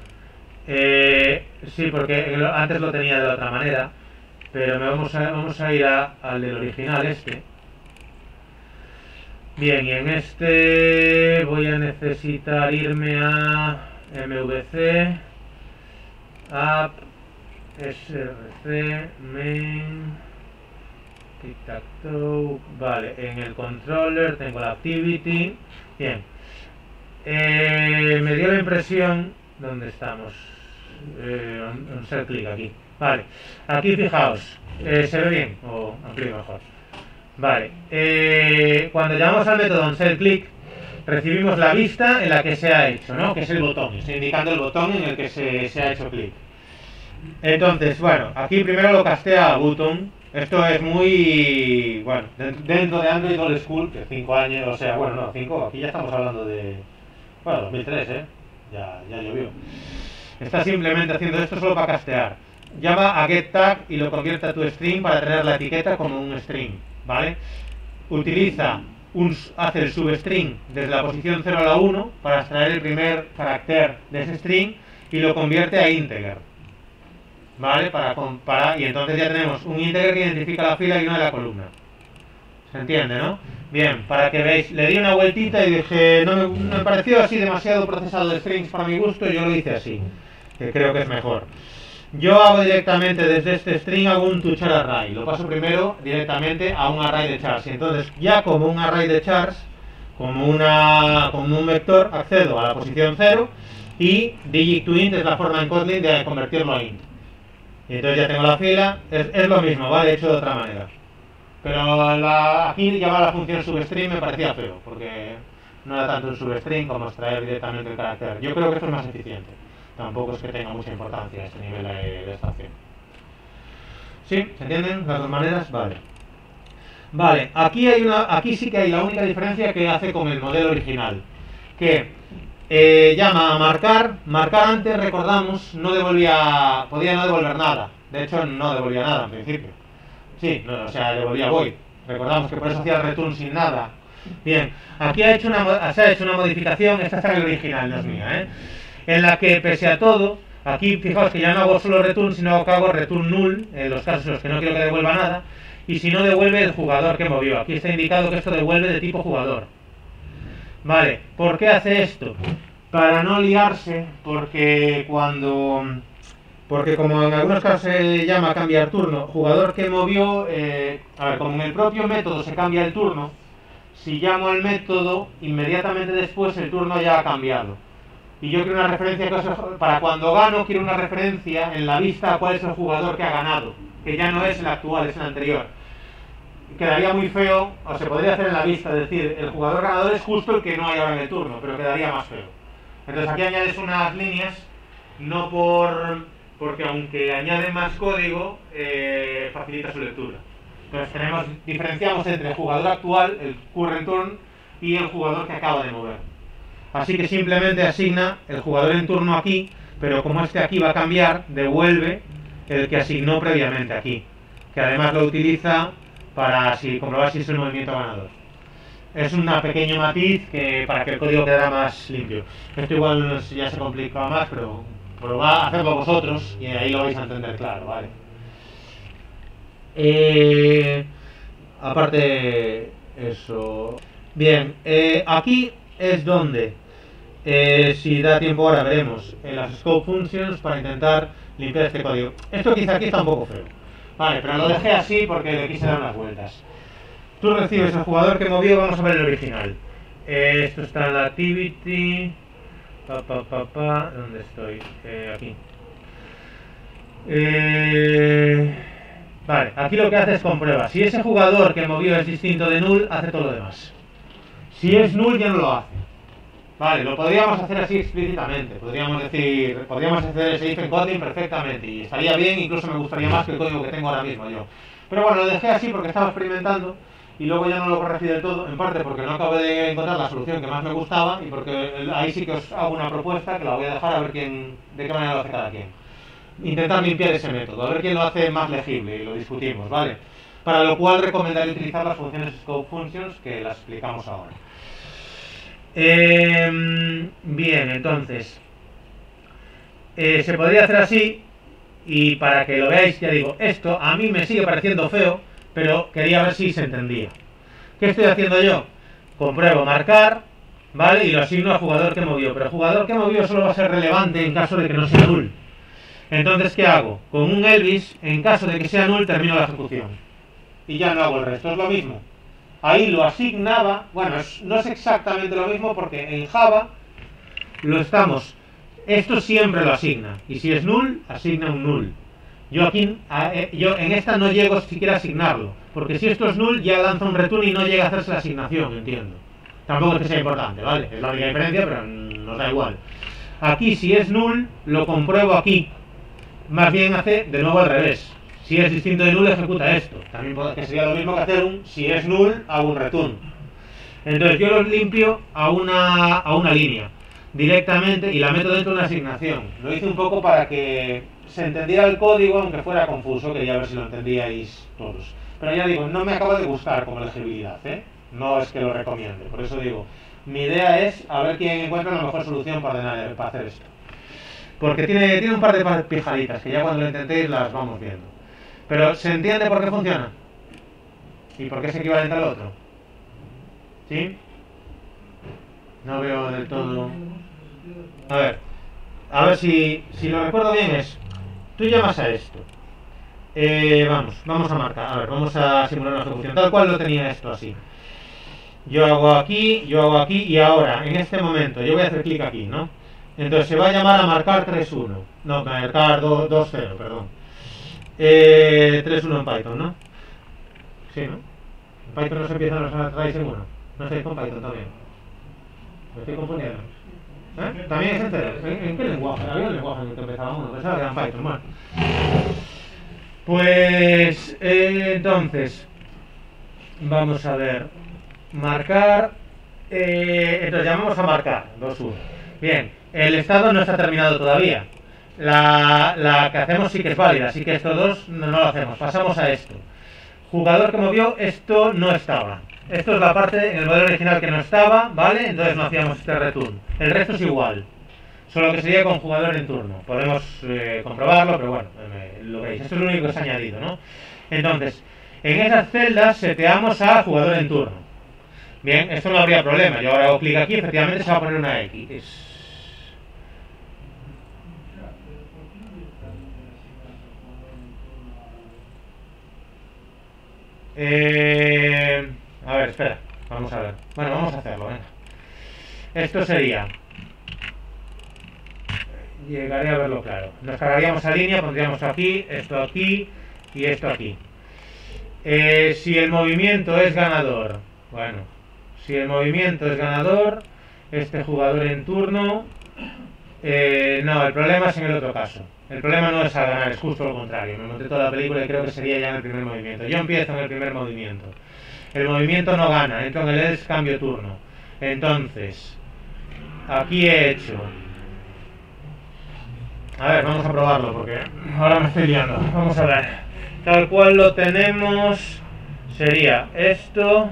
Sí, porque antes lo tenía de la otra manera. Pero vamos a ir al del original este. Bien, y en este voy a necesitar irme a MVC, app, src, main, tic-tac-toe. Vale, en el controller tengo la activity. Bien, me dio la impresión. ¿Dónde estamos? Un set click aquí. Vale, aquí fijaos, ¿se ve bien? O amplío mejor. Vale, cuando llamamos al método onSetClick, recibimos la vista en la que se ha hecho, ¿no? Que es el botón, estoy indicando el botón en el que se ha hecho clic. Entonces, bueno, aquí primero lo castea a button. Esto es muy, bueno, dentro de Android Old School, que 5 años, o sea, bueno, no, 5, aquí ya estamos hablando de, bueno, 2003, ya llovió. Está simplemente haciendo esto solo para castear. Llama a getTag y lo convierte a tu string para tener la etiqueta como un string, ¿vale? Hace el substring desde la posición 0 a la 1 para extraer el primer carácter de ese string y lo convierte a integer, ¿vale? Y entonces ya tenemos un integer que identifica la fila y una de la columna. ¿Se entiende, no? Bien, para que veáis, le di una vueltita y dije, no me pareció así demasiado procesado de strings para mi gusto, y yo lo hice así, que creo que es mejor. Yo hago directamente desde este string, hago un toChar array, lo paso primero directamente a un array de chars, y entonces ya como un array de chars, como un vector, accedo a la posición 0 y digit to int es la forma en Kotlin de convertirlo a int. Y entonces ya tengo la fila, es lo mismo, ¿vale? Hecho de otra manera. Pero aquí llevar la función substring me parecía feo, porque no era tanto un substring como extraer directamente el carácter. Yo creo que esto es más eficiente. Tampoco es que tenga mucha importancia este nivel de estación. ¿Sí? ¿Se entienden las dos maneras? Vale. Vale, aquí sí que hay la única diferencia que hace con el modelo original. Que llama a marcar. Marcar antes, recordamos, podía no devolver nada. De hecho, no devolvía nada en principio. Sí, o sea, devolvía void. Recordamos que por eso hacía el return sin nada. Bien, aquí se ha hecho una modificación, esta está en el original, no es mía, en la que, pese a todo, aquí fijaos que ya no hago solo return, sino que hago return null, en los casos en los que no quiero que devuelva nada, y si no devuelve el jugador que movió. Aquí está indicado que esto devuelve de tipo jugador. Vale, ¿por qué hace esto? Para no liarse, porque como en algunos casos se llama cambiar turno, jugador que movió, como en el propio método se cambia el turno, si llamo al método, inmediatamente después el turno ya ha cambiado. y yo quiero una referencia, para cuando gano quiero una referencia en la vista a cuál es el jugador que ha ganado, que ya no es el actual, es el anterior. Quedaría muy feo, o se podría hacer en la vista, es decir, el jugador ganador es justo el que no hay ahora en el turno, pero quedaría más feo. Entonces aquí añades unas líneas, no porque aunque añade más código, facilita su lectura. Entonces diferenciamos entre el jugador actual, el current turn, y el jugador que acaba de mover. Así que simplemente asigna el jugador en turno aquí, pero como este aquí va a cambiar, devuelve el que asignó previamente aquí, que además lo utiliza para comprobar si es el movimiento ganador. Es un pequeño matiz para que el código quedara más limpio. Esto igual ya se complica más, pero probad a hacerlo vosotros y ahí lo vais a entender claro, ¿vale? Aparte eso. Bien, aquí es donde, si da tiempo ahora veremos, en las scope functions para intentar limpiar este código. Esto quizá aquí está un poco feo. Vale, pero lo dejé así porque le quise dar unas vueltas. Tú recibes el jugador que movió, vamos a ver el original. Esto está en la activity. ¿Dónde estoy? Aquí. Vale, aquí lo que hace es comprueba. Si ese jugador que movió es distinto de null, hace todo lo demás. Si es null, ya no lo hace. Vale, lo podríamos hacer así explícitamente. Podríamos hacer ese if en Kotlin perfectamente. Y estaría bien, incluso me gustaría más que el código que tengo ahora mismo yo. Pero bueno, lo dejé así porque estaba experimentando. Y luego ya no lo corregí del todo, en parte porque no acabé de encontrar la solución que más me gustaba y porque ahí sí que os hago una propuesta que la voy a dejar a ver de qué manera lo hace cada quien. Intentar limpiar ese método, a ver quién lo hace más legible y lo discutimos, ¿vale? Para lo cual recomendaría utilizar las funciones scope functions que las explicamos ahora. Bien, entonces se podría hacer así y para que lo veáis, ya digo, esto a mí me sigue pareciendo feo, pero quería ver si se entendía. ¿Qué estoy haciendo yo? Compruebo marcar, ¿vale? Y lo asigno al jugador que movió, pero el jugador que movió solo va a ser relevante en caso de que no sea null. Entonces, ¿qué hago? Con un Elvis, en caso de que sea null, termino la ejecución. Y ya no hago el resto, es lo mismo. Ahí lo asignaba, bueno, no es exactamente lo mismo porque en Java esto siempre lo asigna. Y si es null, asigna un null. Yo en esta no llego siquiera a asignarlo, porque si esto es null ya lanza un return y no llega a hacerse la asignación, entiendo. Tampoco es que sea importante, ¿vale? Es la única diferencia, pero nos da igual. Aquí si es null, lo compruebo aquí. Más bien hace de nuevo al revés. Si es distinto de null, ejecuta esto. También que sería lo mismo que hacer si es null, hago un return. Entonces yo los limpio a una línea directamente y la meto dentro de una asignación. Lo hice un poco para que se entendiera el código, aunque fuera confuso, quería ver si lo entendíais todos. Pero ya digo, no me acaba de gustar como legibilidad, ¿eh? No es que lo recomiende, por eso digo, mi idea es a ver quién encuentra la mejor solución para hacer esto. Porque tiene un par de pijaditas que ya cuando lo intentéis las vamos viendo. Pero ¿se entiende por qué funciona? ¿Y por qué es equivalente al otro? ¿Sí? No veo del todo. A ver si lo recuerdo bien es. Tú llamas a esto. Vamos a marcar. A ver, vamos a simular una ejecución. Tal cual lo tenía esto así. Yo hago aquí y ahora, en este momento, yo voy a hacer clic aquí, ¿no? Entonces se va a llamar a marcar 3.1. No, marcar 2.0, perdón. 3.1 en Python, ¿no? Sí, ¿no? En Python no se empiezan los arrays en 1. No estáis con Python también. Me estoy confundiendo. También es entero. ¿En qué lenguaje? Había un lenguaje en el que empezaba uno. Pensaba que era en Python. Bueno. Pues entonces vamos a ver. Marcar. Entonces llamamos a marcar 2.1. Bien. El estado no está terminado todavía. La que hacemos sí que es válida, así que estos dos no lo hacemos. Pasamos a esto. Jugador que movió, esto no estaba. Esto es la parte en el modelo original que no estaba, ¿vale? Entonces no hacíamos este return. El resto es igual, solo que sería con jugador en turno. Podemos comprobarlo, pero bueno, lo veis. Esto es lo único que se ha añadido, ¿no? Entonces, en esas celdas seteamos a jugador en turno. Bien, esto no habría problema. Yo ahora hago clic aquí, efectivamente se va a poner una X. A ver, espera, vamos a ver. Bueno, vamos a hacerlo, venga. Esto sería llegaré a verlo claro. Nos cargaríamos a línea, pondríamos aquí y esto aquí. Si el movimiento es ganador, bueno, si el movimiento es ganador, este jugador en turno, no, el problema es en el otro caso. El problema no es al ganar, es justo lo contrario. Me monté toda la película y creo que sería ya en el primer movimiento. Yo empiezo en el primer movimiento. El movimiento no gana, entro en el else, cambio turno. Entonces, aquí he hecho... A ver, vamos a probarlo porque ahora me estoy liando. Vamos a ver. Tal cual lo tenemos, sería esto.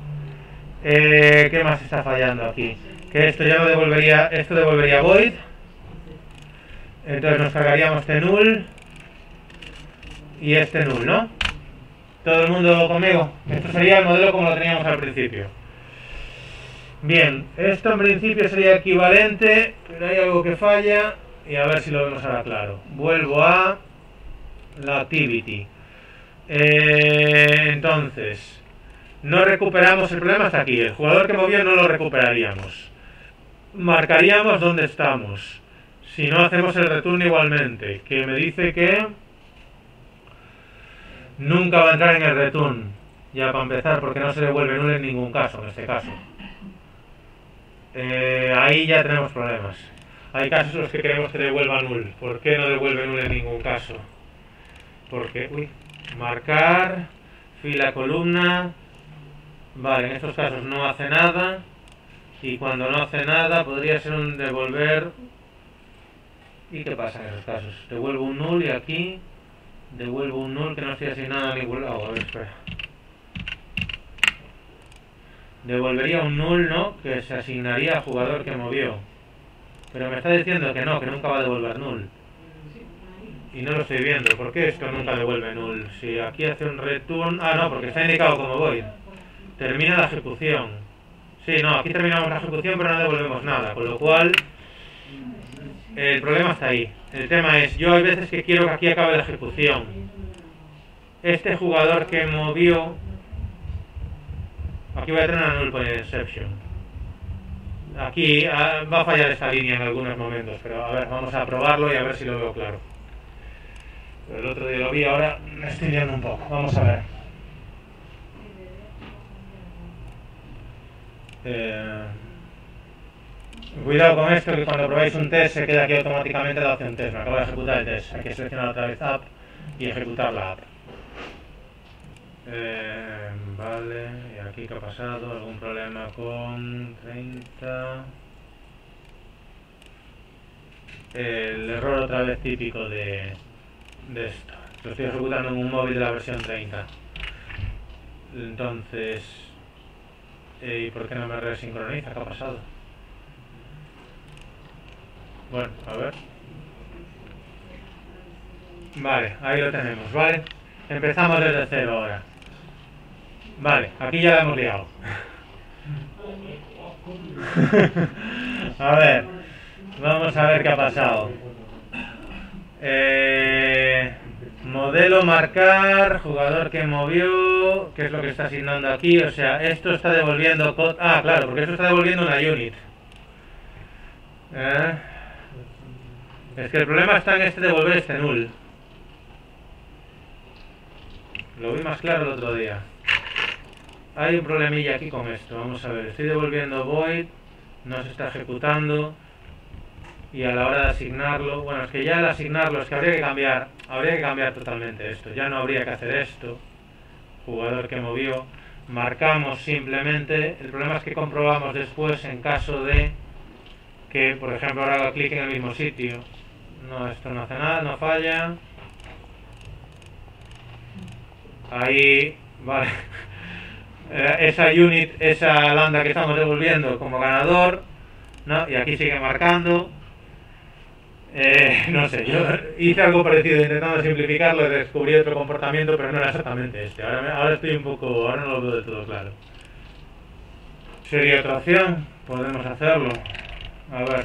¿Qué más está fallando aquí? Que esto ya lo devolvería, esto devolvería void. Entonces nos cargaríamos este null y este null, ¿no? ¿Todo el mundo conmigo? Esto sería el modelo como lo teníamos al principio. Bien, esto en principio sería equivalente, pero hay algo que falla y a ver si lo vemos ahora claro. Vuelvo a la activity. Entonces, no recuperamos, el problema está aquí. El jugador que movió no lo recuperaríamos. Marcaríamos dónde estamos. Si no, hacemos el return igualmente, que me dice que nunca va a entrar en el return. Ya para empezar, porque no se devuelve null en ningún caso, en este caso. Ahí ya tenemos problemas. Hay casos en los que queremos que devuelva null. ¿Por qué no devuelve null en ningún caso? Porque, marcar, fila, columna. Vale, en estos casos no hace nada. Y cuando no hace nada podría ser un devolver. ¿Y qué pasa en esos casos? Devuelvo un null y aquí devuelvo un null que no estoy asignado a ningún lado. A ver, espera. Devolvería un null, ¿no? Que se asignaría al jugador que movió. Pero me está diciendo que no, que nunca va a devolver null. Y no lo estoy viendo. ¿Por qué esto nunca devuelve null? Si aquí hace un return... Ah, no, porque está indicado como void. Termina la ejecución. Sí, no, aquí terminamos la ejecución pero no devolvemos nada. Con lo cual... el problema está ahí. El tema es, yo hay veces que quiero que aquí acabe la ejecución. Este jugador que movió... Aquí voy a tener una null point exception. Aquí va a fallar esta línea en algunos momentos, pero a ver, vamos a probarlo y a ver si lo veo claro. Pero el otro día lo vi, ahora me estoy liando un poco. Vamos a ver. Cuidado con esto, que cuando probáis un test se queda aquí automáticamente la opción test. Me acabo de ejecutar el test. Hay que seleccionar otra vez app y ejecutar la app. Vale, y aquí ¿qué ha pasado? ¿Algún problema con 30? El error otra vez típico de esto. Lo estoy ejecutando en un móvil de la versión 30. Entonces... ¿y por qué no me resincroniza? ¿Qué ha pasado? Bueno, a ver. Vale, ahí lo tenemos, ¿vale? Empezamos desde cero ahora. Vale, aquí ya la hemos liado. A ver, vamos a ver qué ha pasado. Modelo marcar, jugador que movió, ¿qué es lo que está asignando aquí? O sea, esto está devolviendo... Ah, claro, porque esto está devolviendo una unit. Es que el problema está en este devolver este null. Lo vi más claro el otro día. Hay un problemilla aquí con esto. Vamos a ver, estoy devolviendo void, no se está ejecutando. Y a la hora de asignarlo, bueno, es que ya al asignarlo, es que habría que cambiar totalmente esto. Ya no habría que hacer esto. Jugador que movió. Marcamos simplemente. El problema es que comprobamos después en caso de que, por ejemplo, ahora haga clic en el mismo sitio. No, esto no hace nada, no falla. Ahí, vale. Esa unit, esa lambda que estamos devolviendo como ganador, ¿no? Y aquí sigue marcando. No sé, yo hice algo parecido intentando simplificarlo y descubrí otro comportamiento, pero no era exactamente este. Ahora estoy un poco, ahora no lo veo del todo claro. ¿Sería otra opción? Podemos hacerlo. A ver.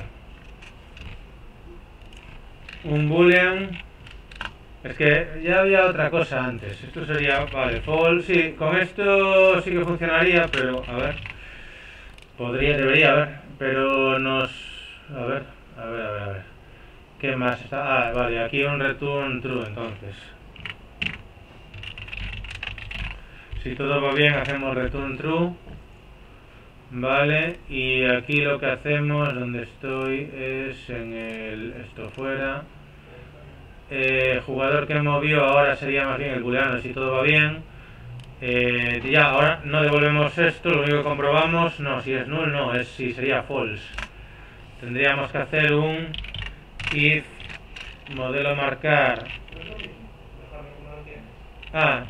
Un boolean. Es que ya había otra cosa antes. Esto sería, vale, false. Sí, con esto sí que funcionaría, pero a ver. Debería haber, pero nos... A ver. ¿Qué más está? Ah, vale, aquí un return true entonces. Si todo va bien hacemos return true. Vale, y aquí lo que hacemos, donde estoy, es en el esto fuera. Jugador que movió ahora sería más bien el booleano si todo va bien. Ya, ahora no devolvemos esto, lo único que comprobamos, no, si es null, no, es si sería false. Tendríamos que hacer un if modelo marcar. Ah,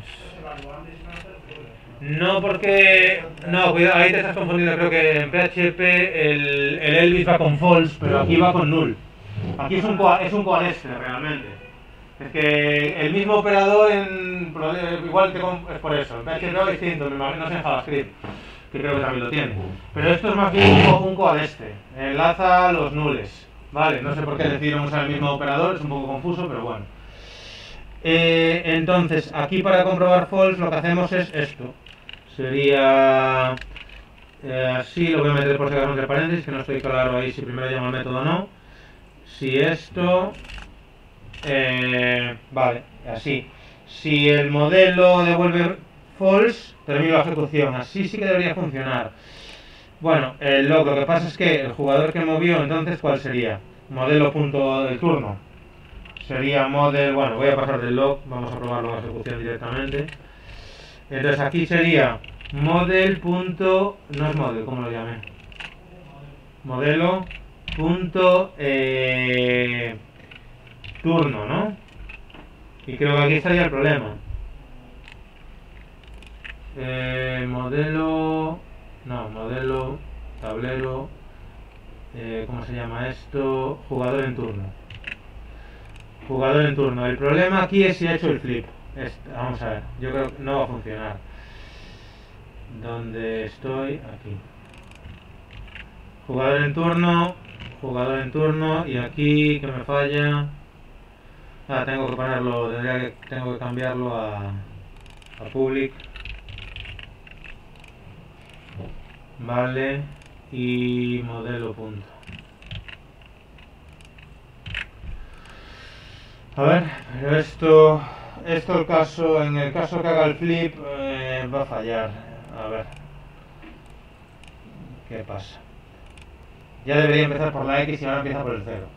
no, porque no, cuidado, ahí te estás confundiendo. Creo que en PHP el Elvis va con false, pero aquí va con null. Aquí es un coalesce realmente. Es que el mismo operador igual es por eso. En PHP es distinto, me imagino, no sé en JavaScript, que creo que también lo tiene. Pero esto es más bien un coalesce. Enlaza los nules. Vale, no sé por qué decidieron usar el mismo operador, es un poco confuso, pero bueno. Entonces, aquí para comprobar false lo que hacemos es esto. Sería así, lo voy a meter por si acaso entre paréntesis, que no estoy claro ahí si primero llamo el método o no. Si esto, vale, así. Si el modelo devuelve false, termino la ejecución. Así sí que debería funcionar. Bueno, el log, lo que pasa es que el jugador que movió, entonces, ¿cuál sería? Modelo punto del turno. Sería model, bueno, voy a pasar del log, vamos a probarlo en ejecución directamente. Entonces aquí sería model punto, no es model, ¿cómo lo llamé? Modelo punto turno, ¿no? Y creo que aquí estaría el problema. Modelo, no, modelo, tablero, ¿cómo se llama esto? Jugador en turno. Jugador en turno. El problema aquí es si ha hecho el flip. Vamos a ver, yo creo que no va a funcionar. ¿Dónde estoy? Aquí. Jugador en turno, y aquí que me falla. Ah, tengo que ponerlo, tengo que cambiarlo a public. Vale, y modelo punto. A ver, pero esto en el caso que haga el flip va a fallar. A ver, ¿qué pasa? Ya debería empezar por la X y ahora empieza por el 0.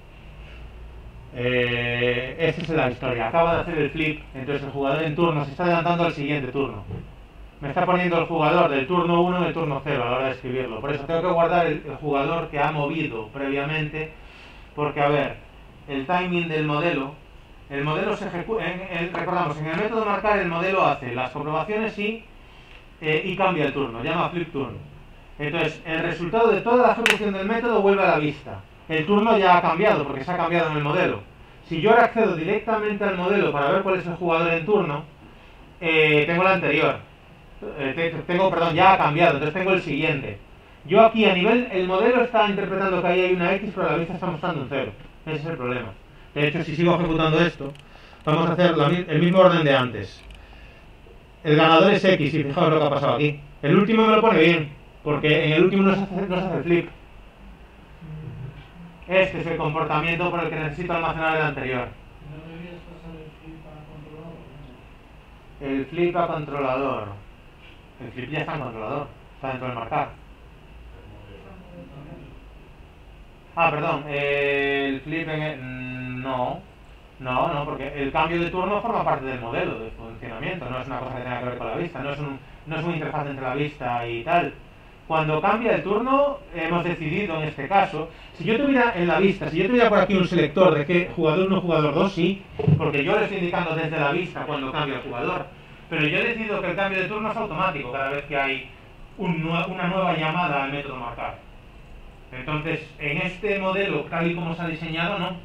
Esa es la historia. Acaba de hacer el flip, entonces el jugador en turno se está adelantando al siguiente turno. Me está poniendo el jugador del turno 1 en el turno 0 a la hora de escribirlo. Por eso tengo que guardar el jugador que ha movido previamente, porque a ver, el timing del modelo. El modelo se ejecuta, recordamos, en el método marcar el modelo hace las comprobaciones y cambia el turno, llama flip turn. Entonces, el resultado de toda la ejecución del método vuelve a la vista. El turno ya ha cambiado, porque se ha cambiado en el modelo. Si yo ahora accedo directamente al modelo para ver cuál es el jugador en turno, tengo el anterior. Perdón, ya ha cambiado, entonces tengo el siguiente. Yo aquí a nivel, el modelo está interpretando que ahí hay una X, pero a la vista está mostrando un 0. Ese es el problema. De hecho, si sigo ejecutando esto, vamos a hacer el mismo orden de antes. El ganador es X, y fijaos lo que ha pasado aquí. El último me lo pone bien, porque en el último no se hace el flip. Este es el comportamiento por el que necesito almacenar el anterior. ¿No deberías pasar el flip a controlador? El flip a controlador. El flip ya está en controlador, está dentro del marcar. Ah, perdón, el flip en no, porque el cambio de turno forma parte del modelo de funcionamiento, no es una cosa que tenga que ver con la vista, no es una interfaz entre la vista y tal. Cuando cambia el turno, hemos decidido en este caso, si yo tuviera en la vista, si yo tuviera por aquí un selector de que jugador 1, jugador 2, sí, porque yo le estoy indicando desde la vista cuando cambia el jugador, pero yo he decidido que el cambio de turno es automático cada vez que hay una nueva llamada al método marcar. Entonces, en este modelo, tal y como se ha diseñado, no.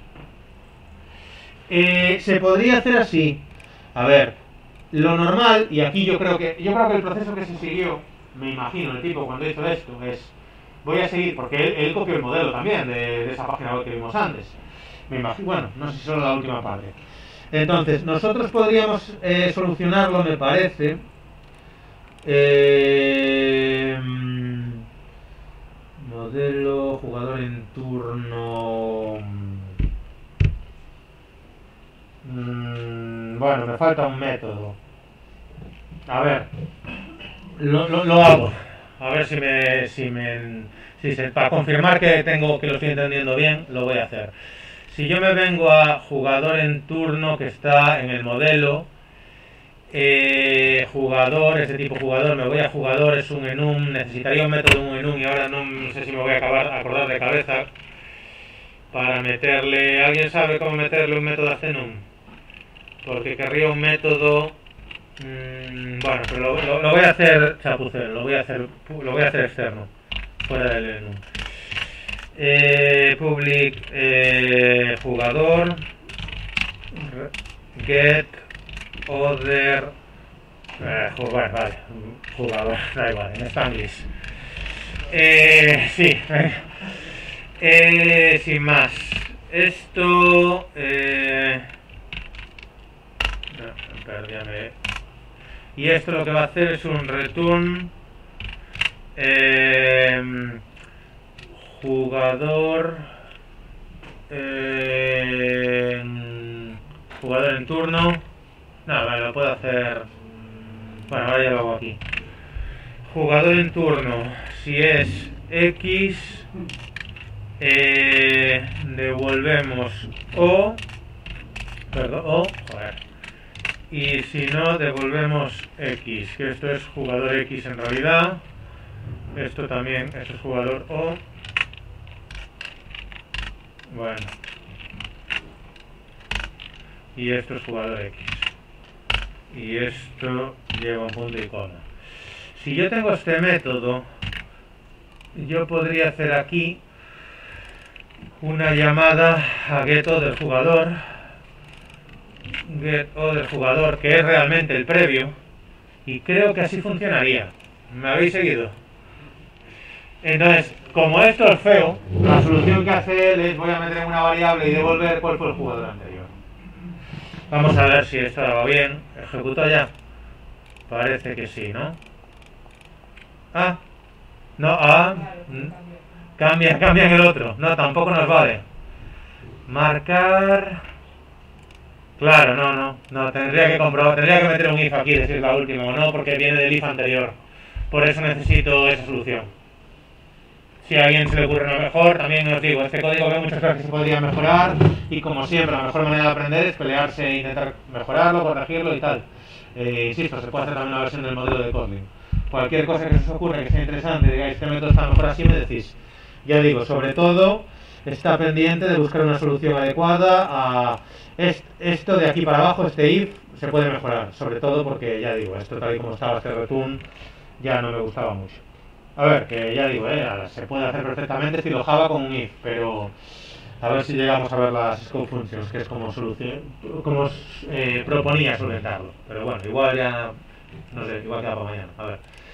Se podría hacer así. A ver, lo normal, y aquí yo creo que el proceso que se siguió, me imagino, el tipo cuando hizo esto, es, voy a seguir, porque él copió el modelo también de esa página web que vimos antes. Me imagino, bueno, no sé si solo la última parte. Entonces, nosotros podríamos solucionarlo, me parece. Modelo, jugador en turno. Bueno, me falta un método. A ver, lo hago. A ver para confirmar que lo estoy entendiendo bien, lo voy a hacer. Si yo me vengo a jugador en turno que está en el modelo, jugador, ese tipo jugador, me voy a jugador, es un enum, necesitaría un método de un enum y ahora no sé si me voy a acordar de cabeza para meterle. ¿Alguien sabe cómo meterle un método a este enum? Porque querría un método. Bueno, pero lo voy a hacer chapucero, lo voy a hacer externo, fuera del enum. Public jugador get other vale, jugador, da igual, en Spanglish. Sí, sin más, esto perdíame. Y esto lo que va a hacer es un return jugador jugador en turno. No, vale, lo puedo hacer. Bueno, ahora ya lo hago aquí. Jugador en turno. Si es X, devolvemos O. Perdón, O. Joder. Y si no, devolvemos X. Que esto es jugador X en realidad. Esto también, esto es jugador O. Bueno. Y esto es jugador X. Y esto lleva un punto y coma. Si yo tengo este método, yo podría hacer aquí una llamada a getOtherJugador, getOtherJugador, que es realmente el previo, y creo que así funcionaría. ¿Me habéis seguido? Entonces, como esto es feo, la solución que hace él es voy a meter en una variable y devolver cuál fue el jugador anterior. Vamos a ver si esto va bien. ¿Ejecutó ya? Parece que sí, ¿no? Ah, no, cambia en el otro. No, tampoco nos vale. Marcar. Claro, no, tendría que comprobar, tendría que meter un if aquí, decir la última o no, porque viene del if anterior. Por eso necesito esa solución. Si a alguien se le ocurre una mejor, también os digo, este código ve muchas cosas que se podría mejorar y como siempre la mejor manera de aprender es pelearse e intentar mejorarlo, corregirlo y tal. Insisto, se puede hacer también una versión del modelo de Kotlin. Cualquier cosa que os ocurra que sea interesante, digáis este método está mejor así, me decís. Ya digo, sobre todo está pendiente de buscar una solución adecuada a esto de aquí para abajo, este if se puede mejorar, sobre todo porque ya digo, esto tal y como estaba este return ya no me gustaba mucho. A ver, que ya digo, se puede hacer perfectamente estilo Java con un if, pero a ver si llegamos a ver las scope functions, que es como proponía solventarlo. Pero bueno, igual ya, no sé, igual queda para mañana, a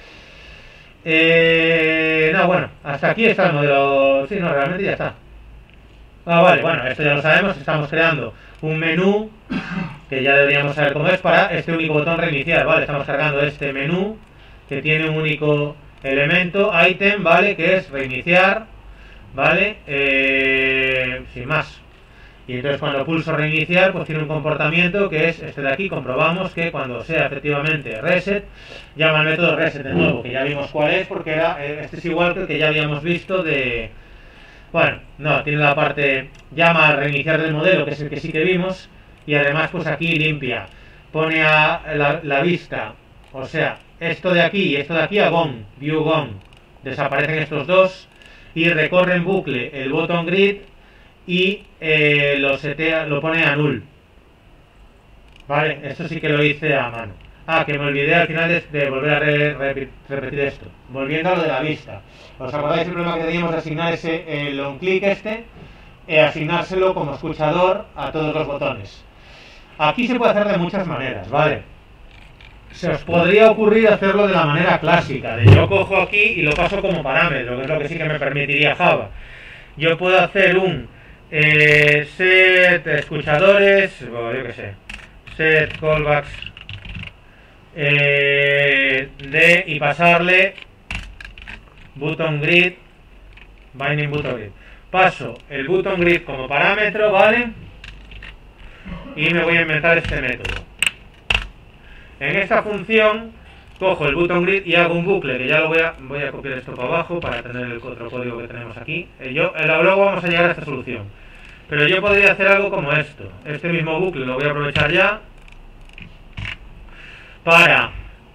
ver. No, bueno, hasta aquí está el modelo. Sí, no, realmente ya está. Vale, bueno, esto ya lo sabemos, estamos creando un menú, que ya deberíamos saber cómo es, para este único botón reiniciar, ¿vale? Estamos cargando este menú, que tiene un único elemento, item, ¿vale? Que es reiniciar, ¿vale? Sin más. Y entonces cuando pulso reiniciar, pues tiene un comportamiento que es este de aquí. Comprobamos que cuando sea efectivamente reset, llama al método reset de nuevo, que ya vimos cuál es, porque este es igual que el que ya habíamos visto de... Bueno, no, tiene la parte, llama al reiniciar del modelo, que es el que sí que vimos, y además pues aquí limpia, pone a la vista, o sea, esto de aquí y esto de aquí a gone, view gone, desaparecen estos dos, y recorre en bucle el button grid y lo pone a null. Vale, esto sí que lo hice a mano. Que me olvidé al final de volver a repetir esto. Volviendo a lo de la vista. ¿Os acordáis el problema que teníamos de asignar el on-click asignárselo como escuchador a todos los botones? Aquí se puede hacer de muchas maneras, ¿vale? Se os podría ocurrir hacerlo de la manera clásica, de yo cojo aquí y lo paso como parámetro, que es lo que sí que me permitiría Java. Yo puedo hacer un set escuchadores, o yo qué sé, set callbacks y pasarle button grid, binding button grid. Paso el button grid como parámetro, ¿vale? y me voy a inventar este método. En esta función cojo el button grid y hago un bucle, que ya lo voy a copiar esto para abajo para tener el otro código que tenemos aquí. Luego vamos a llegar a esta solución. Pero yo podría hacer algo como esto. Este mismo bucle lo voy a aprovechar ya para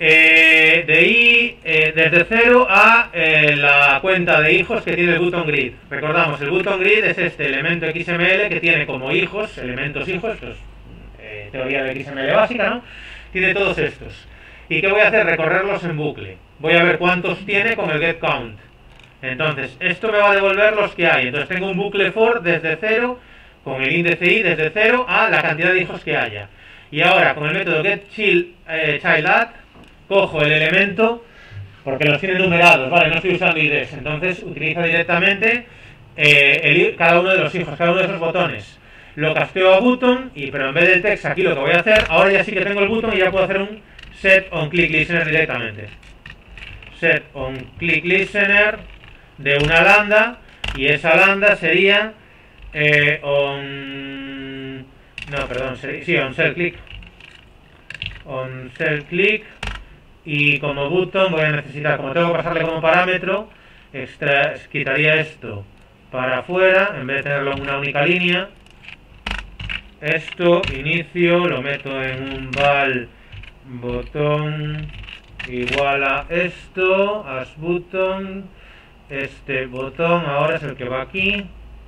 desde 0 a la cuenta de hijos que tiene el button grid. Recordamos, el button grid es este elemento XML que tiene como hijos, elementos hijos, esto es teoría de XML básica, ¿no? Tiene todos estos. ¿Y qué voy a hacer? Recorrerlos en bucle. Voy a ver cuántos tiene con el getCount. Entonces, esto me va a devolver los que hay. Entonces tengo un bucle for desde 0, con el índice i desde 0 a la cantidad de hijos que haya. Y ahora, con el método getChildAdd, cojo el elemento, porque los tiene numerados, ¿vale? No estoy usando IDs. Entonces, utiliza directamente cada uno de los hijos, cada uno de esos botones. Lo casteo a button, pero en vez del text aquí lo que voy a hacer, ahora ya sí que tengo el button y ya puedo hacer un set on click listener directamente. Set on click listener de una lambda, y esa lambda sería on cell click. On cell click, y como button voy a necesitar, como tengo que pasarle como parámetro, quitaría esto para afuera, en vez de tenerlo en una única línea. Esto, inicio, lo meto en un val botón igual a esto, as button, este botón ahora es el que va aquí.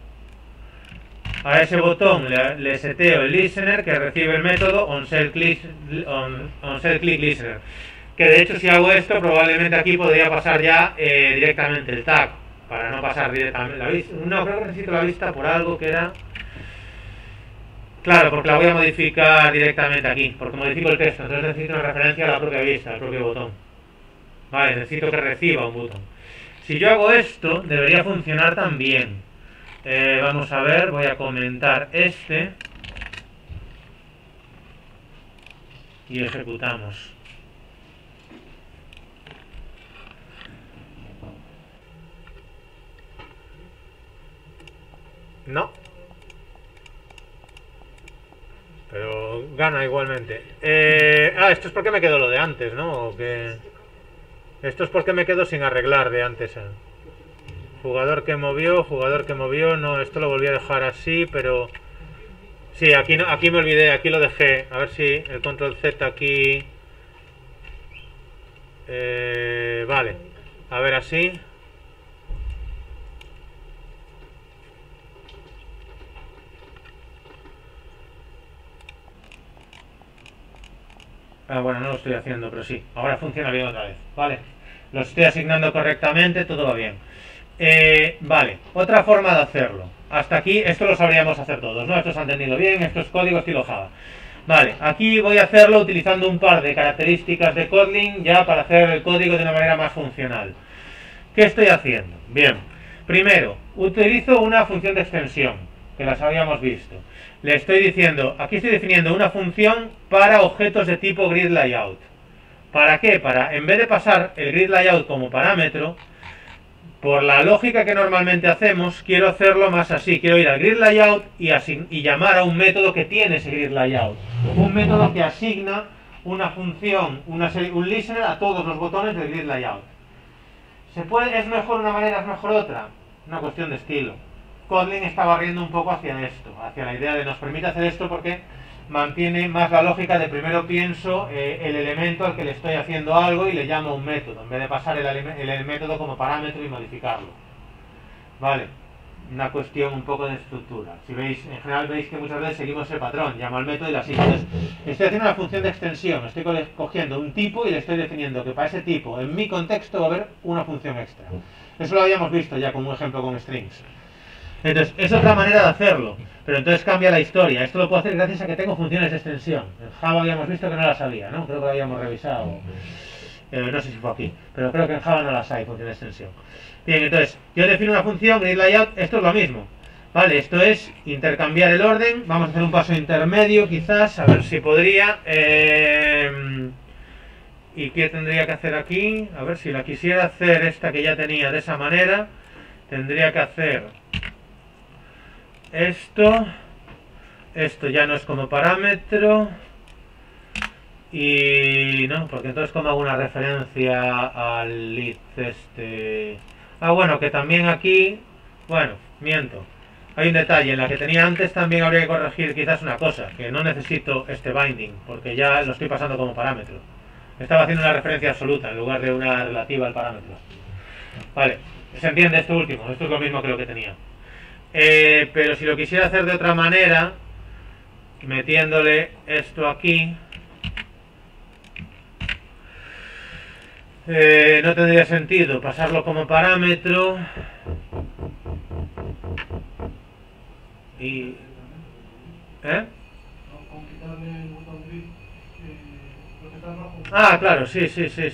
A ese botón le seteo el listener que recibe el método onCellClick listener. Que de hecho, si hago esto, probablemente aquí podría pasar ya directamente el tag, para no pasar directamente la vista. No, creo que necesito la vista por algo que era... Claro, porque la voy a modificar directamente aquí, porque modifico el texto, entonces necesito una referencia a la propia vista, al propio botón. Vale, necesito que reciba un botón. Si yo hago esto, debería funcionar también. Vamos a ver, voy a comentar este. Y ejecutamos. No. Pero gana igualmente. Esto es porque me quedó lo de antes, ¿no? ¿O qué? Esto es porque me quedo sin arreglar de antes. Jugador que movió. No, esto lo volví a dejar así, pero... Sí, aquí, no, aquí me olvidé, aquí lo dejé. A ver si el control Z aquí... vale. A ver, así... bueno, no lo estoy haciendo, pero sí. Ahora funciona bien otra vez. Vale. Lo estoy asignando correctamente, todo va bien. Vale. Otra forma de hacerlo. Hasta aquí, esto lo sabríamos hacer todos, ¿no? Esto se ha entendido bien, esto es código estilo Java. Vale. Aquí voy a hacerlo utilizando un par de características de Kotlin ya para hacer el código de una manera más funcional. ¿Qué estoy haciendo? Bien. Primero, utilizo una función de extensión, que las habíamos visto. Le estoy diciendo, aquí estoy definiendo una función para objetos de tipo gridLayout. ¿Para qué? Para, en vez de pasar el gridLayout como parámetro, por la lógica que normalmente hacemos, quiero hacerlo más así. Quiero ir al gridLayout y llamar a un método que tiene ese gridLayout. Un método que asigna una función, un listener a todos los botones del gridLayout. ¿Se puede? ¿Es mejor una manera, es mejor otra? Una cuestión de estilo. Kotlin está barriendo un poco hacia esto, hacia la idea de nos permite hacer esto porque mantiene más la lógica de primero pienso el elemento al que le estoy haciendo algo y le llamo un método, en vez de pasar el método como parámetro y modificarlo. Vale, una cuestión un poco de estructura. Si veis, en general veis que muchas veces seguimos el patrón, llamo al método y la sigo. Entonces, estoy haciendo una función de extensión, estoy cogiendo un tipo y le estoy definiendo que para ese tipo, en mi contexto, va a haber una función extra. Eso lo habíamos visto ya como un ejemplo con strings. Entonces, es otra manera de hacerlo, pero entonces cambia la historia. Esto lo puedo hacer gracias a que tengo funciones de extensión. En Java habíamos visto que no las había, ¿no? Creo que lo habíamos revisado. No sé si fue aquí, pero creo que en Java no las hay, funciones de extensión. Bien, entonces, yo defino una función, gridLayout, esto es lo mismo. Vale, esto es intercambiar el orden. Vamos a hacer un paso intermedio, quizás, a ver si podría. ¿Y qué tendría que hacer aquí? A ver, si la quisiera hacer esta que ya tenía de esa manera, tendría que hacer... esto, esto ya no es como parámetro. Y no, porque entonces como hago una referencia al list este... Ah, bueno, que también aquí... Bueno, miento. Hay un detalle, en la que tenía antes también habría que corregir quizás una cosa, que no necesito este binding, porque ya lo estoy pasando como parámetro. Estaba haciendo una referencia absoluta en lugar de una relativa al parámetro. Vale, se entiende esto último, esto es lo mismo que lo que tenía. Pero si lo quisiera hacer de otra manera, metiéndole esto aquí... no tendría sentido pasarlo como parámetro y... Con quitarle el botón gris, lo que está abajo. Ah, claro, sí.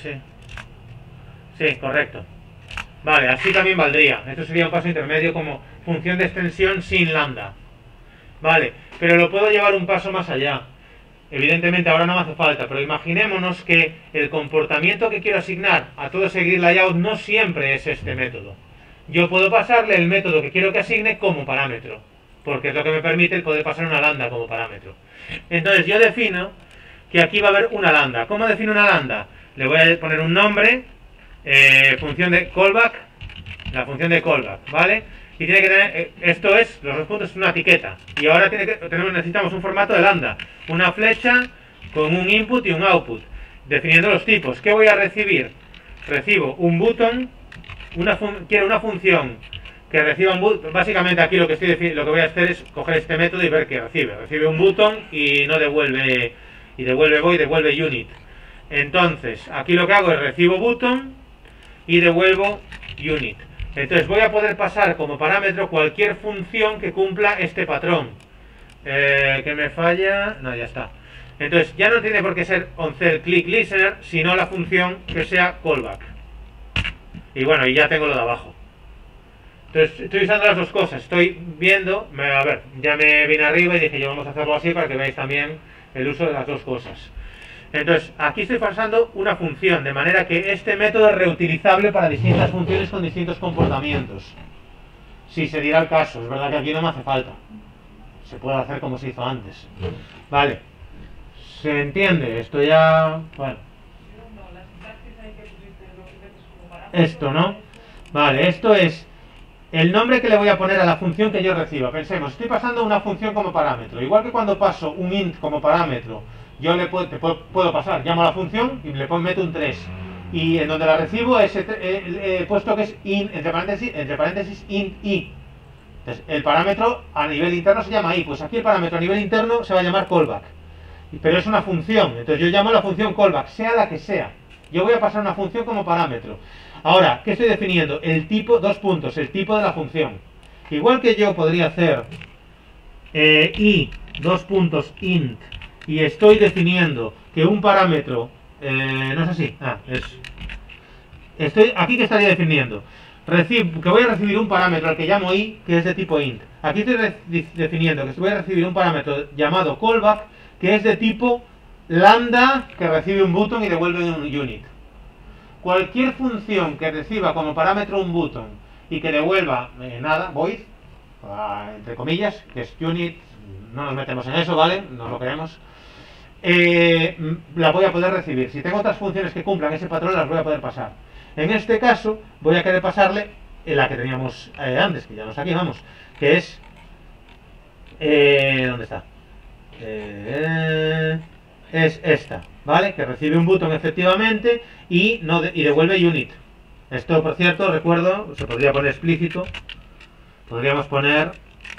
Sí, correcto. Vale, así también valdría. Esto sería un paso intermedio como función de extensión sin lambda. Vale, pero lo puedo llevar un paso más allá. Evidentemente ahora no me hace falta, pero imaginémonos que el comportamiento que quiero asignar a todo ese grid layout no siempre es este método. Yo puedo pasarle el método que quiero que asigne como parámetro, porque es lo que me permite el poder pasar una lambda como parámetro. Entonces yo defino que aquí va a haber una lambda. ¿Cómo defino una lambda? Le voy a poner un nombre, función de callback, la función de callback, ¿vale? Y tiene que tener, esto es, los dos puntos es una etiqueta. Y ahora necesitamos un formato de lambda. Una flecha con un input y un output. Definiendo los tipos. ¿Qué voy a recibir? Recibo un button, quiero una función que reciba un button. Básicamente aquí lo que voy a hacer es coger este método y ver qué recibe. Recibe un button y no devuelve, y devuelve void, devuelve unit. Entonces, aquí lo que hago es recibo button y devuelvo unit. Entonces voy a poder pasar como parámetro cualquier función que cumpla este patrón. Que me falla... No, ya está. Entonces ya no tiene por qué ser onCellClickListener, sino la función que sea callback. Y bueno, y ya tengo lo de abajo. Entonces estoy usando las dos cosas. Estoy viendo... A ver, ya me vine arriba y dije yo vamos a hacerlo así para que veáis también el uso de las dos cosas. Entonces, aquí estoy pasando una función, de manera que este método es reutilizable para distintas funciones con distintos comportamientos. Si se diera el caso, es verdad que aquí no me hace falta. Se puede hacer como se hizo antes. Vale. ¿Se entiende? Esto ya... Bueno. Esto, ¿no? Vale, esto es el nombre que le voy a poner a la función que yo reciba. Pensemos, estoy pasando una función como parámetro. Igual que cuando paso un int como parámetro, yo puedo pasar, llamo a la función y le meto un 3. Y en donde la recibo he puesto que es int, entre paréntesis int i. Entonces, el parámetro a nivel interno se llama i. Pues aquí el parámetro a nivel interno se va a llamar callback. Pero es una función. Entonces yo llamo a la función callback, sea la que sea. Yo voy a pasar una función como parámetro. Ahora, ¿qué estoy definiendo? El tipo, dos puntos, el tipo de la función. Igual que yo podría hacer i, dos puntos, int, y estoy definiendo que un parámetro, no es así, aquí que estaría definiendo, que voy a recibir un parámetro al que llamo i, que es de tipo int. Aquí estoy definiendo que voy a recibir un parámetro llamado callback, que es de tipo lambda, que recibe un button y devuelve un unit. Cualquier función que reciba como parámetro un button y que devuelva nada, void, entre comillas, que es unit, no nos metemos en eso, ¿vale? No lo queremos. La voy a poder recibir. Si tengo otras funciones que cumplan ese patrón, las voy a poder pasar. En este caso, voy a querer pasarle la que teníamos antes, que ya nos aquí, vamos, que es... ¿dónde está? Es esta, ¿vale? Que recibe un button efectivamente y devuelve unit. Esto, por cierto, recuerdo, se podría poner explícito. Podríamos poner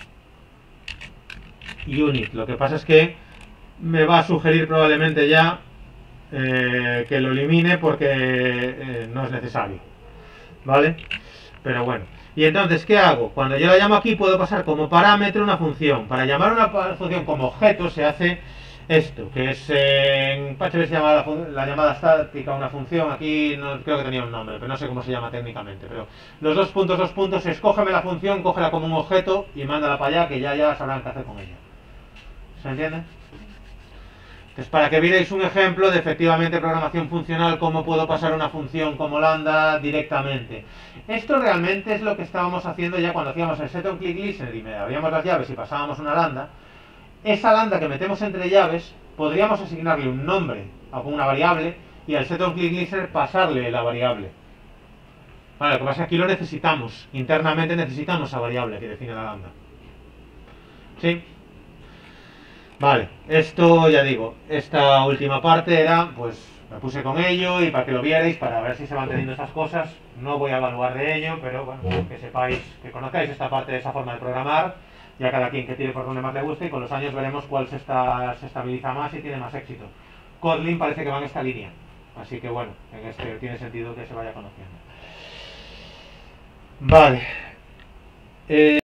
unit. Lo que pasa es que me va a sugerir probablemente ya que lo elimine porque no es necesario, ¿vale? Pero bueno. Y entonces, ¿qué hago? Cuando yo la llamo aquí puedo pasar como parámetro una función. Para llamar una función como objeto se hace esto, que es en PHP se llama la llamada estática, una función. Aquí no creo que tenía un nombre, pero no sé cómo se llama técnicamente. Pero los dos puntos, escógeme la función, cógela como un objeto y mándala para allá, que ya sabrán qué hacer con ella. ¿Se entiende? Entonces, para que vierais un ejemplo de efectivamente programación funcional, cómo puedo pasar una función como lambda directamente. Esto realmente es lo que estábamos haciendo ya cuando hacíamos el set on click listener y me abríamos las llaves y pasábamos una lambda. esa lambda que metemos entre llaves, podríamos asignarle un nombre a una variable y al setOnClickListener pasarle la variable. Vale, lo que pasa es que aquí lo necesitamos, internamente necesitamos esa variable que define la lambda. ¿Sí? Vale, esto ya digo, esta última parte era, pues me puse con ello y para que lo vierais, para ver si se van teniendo estas cosas. No voy a evaluar de ello, pero bueno, que sepáis, que conozcáis esta parte de esa forma de programar, ya cada quien que tire por donde más le guste, y con los años veremos cuál se estabiliza más y tiene más éxito. Kotlin parece que va en esta línea, así que bueno, en este tiene sentido que se vaya conociendo. Vale.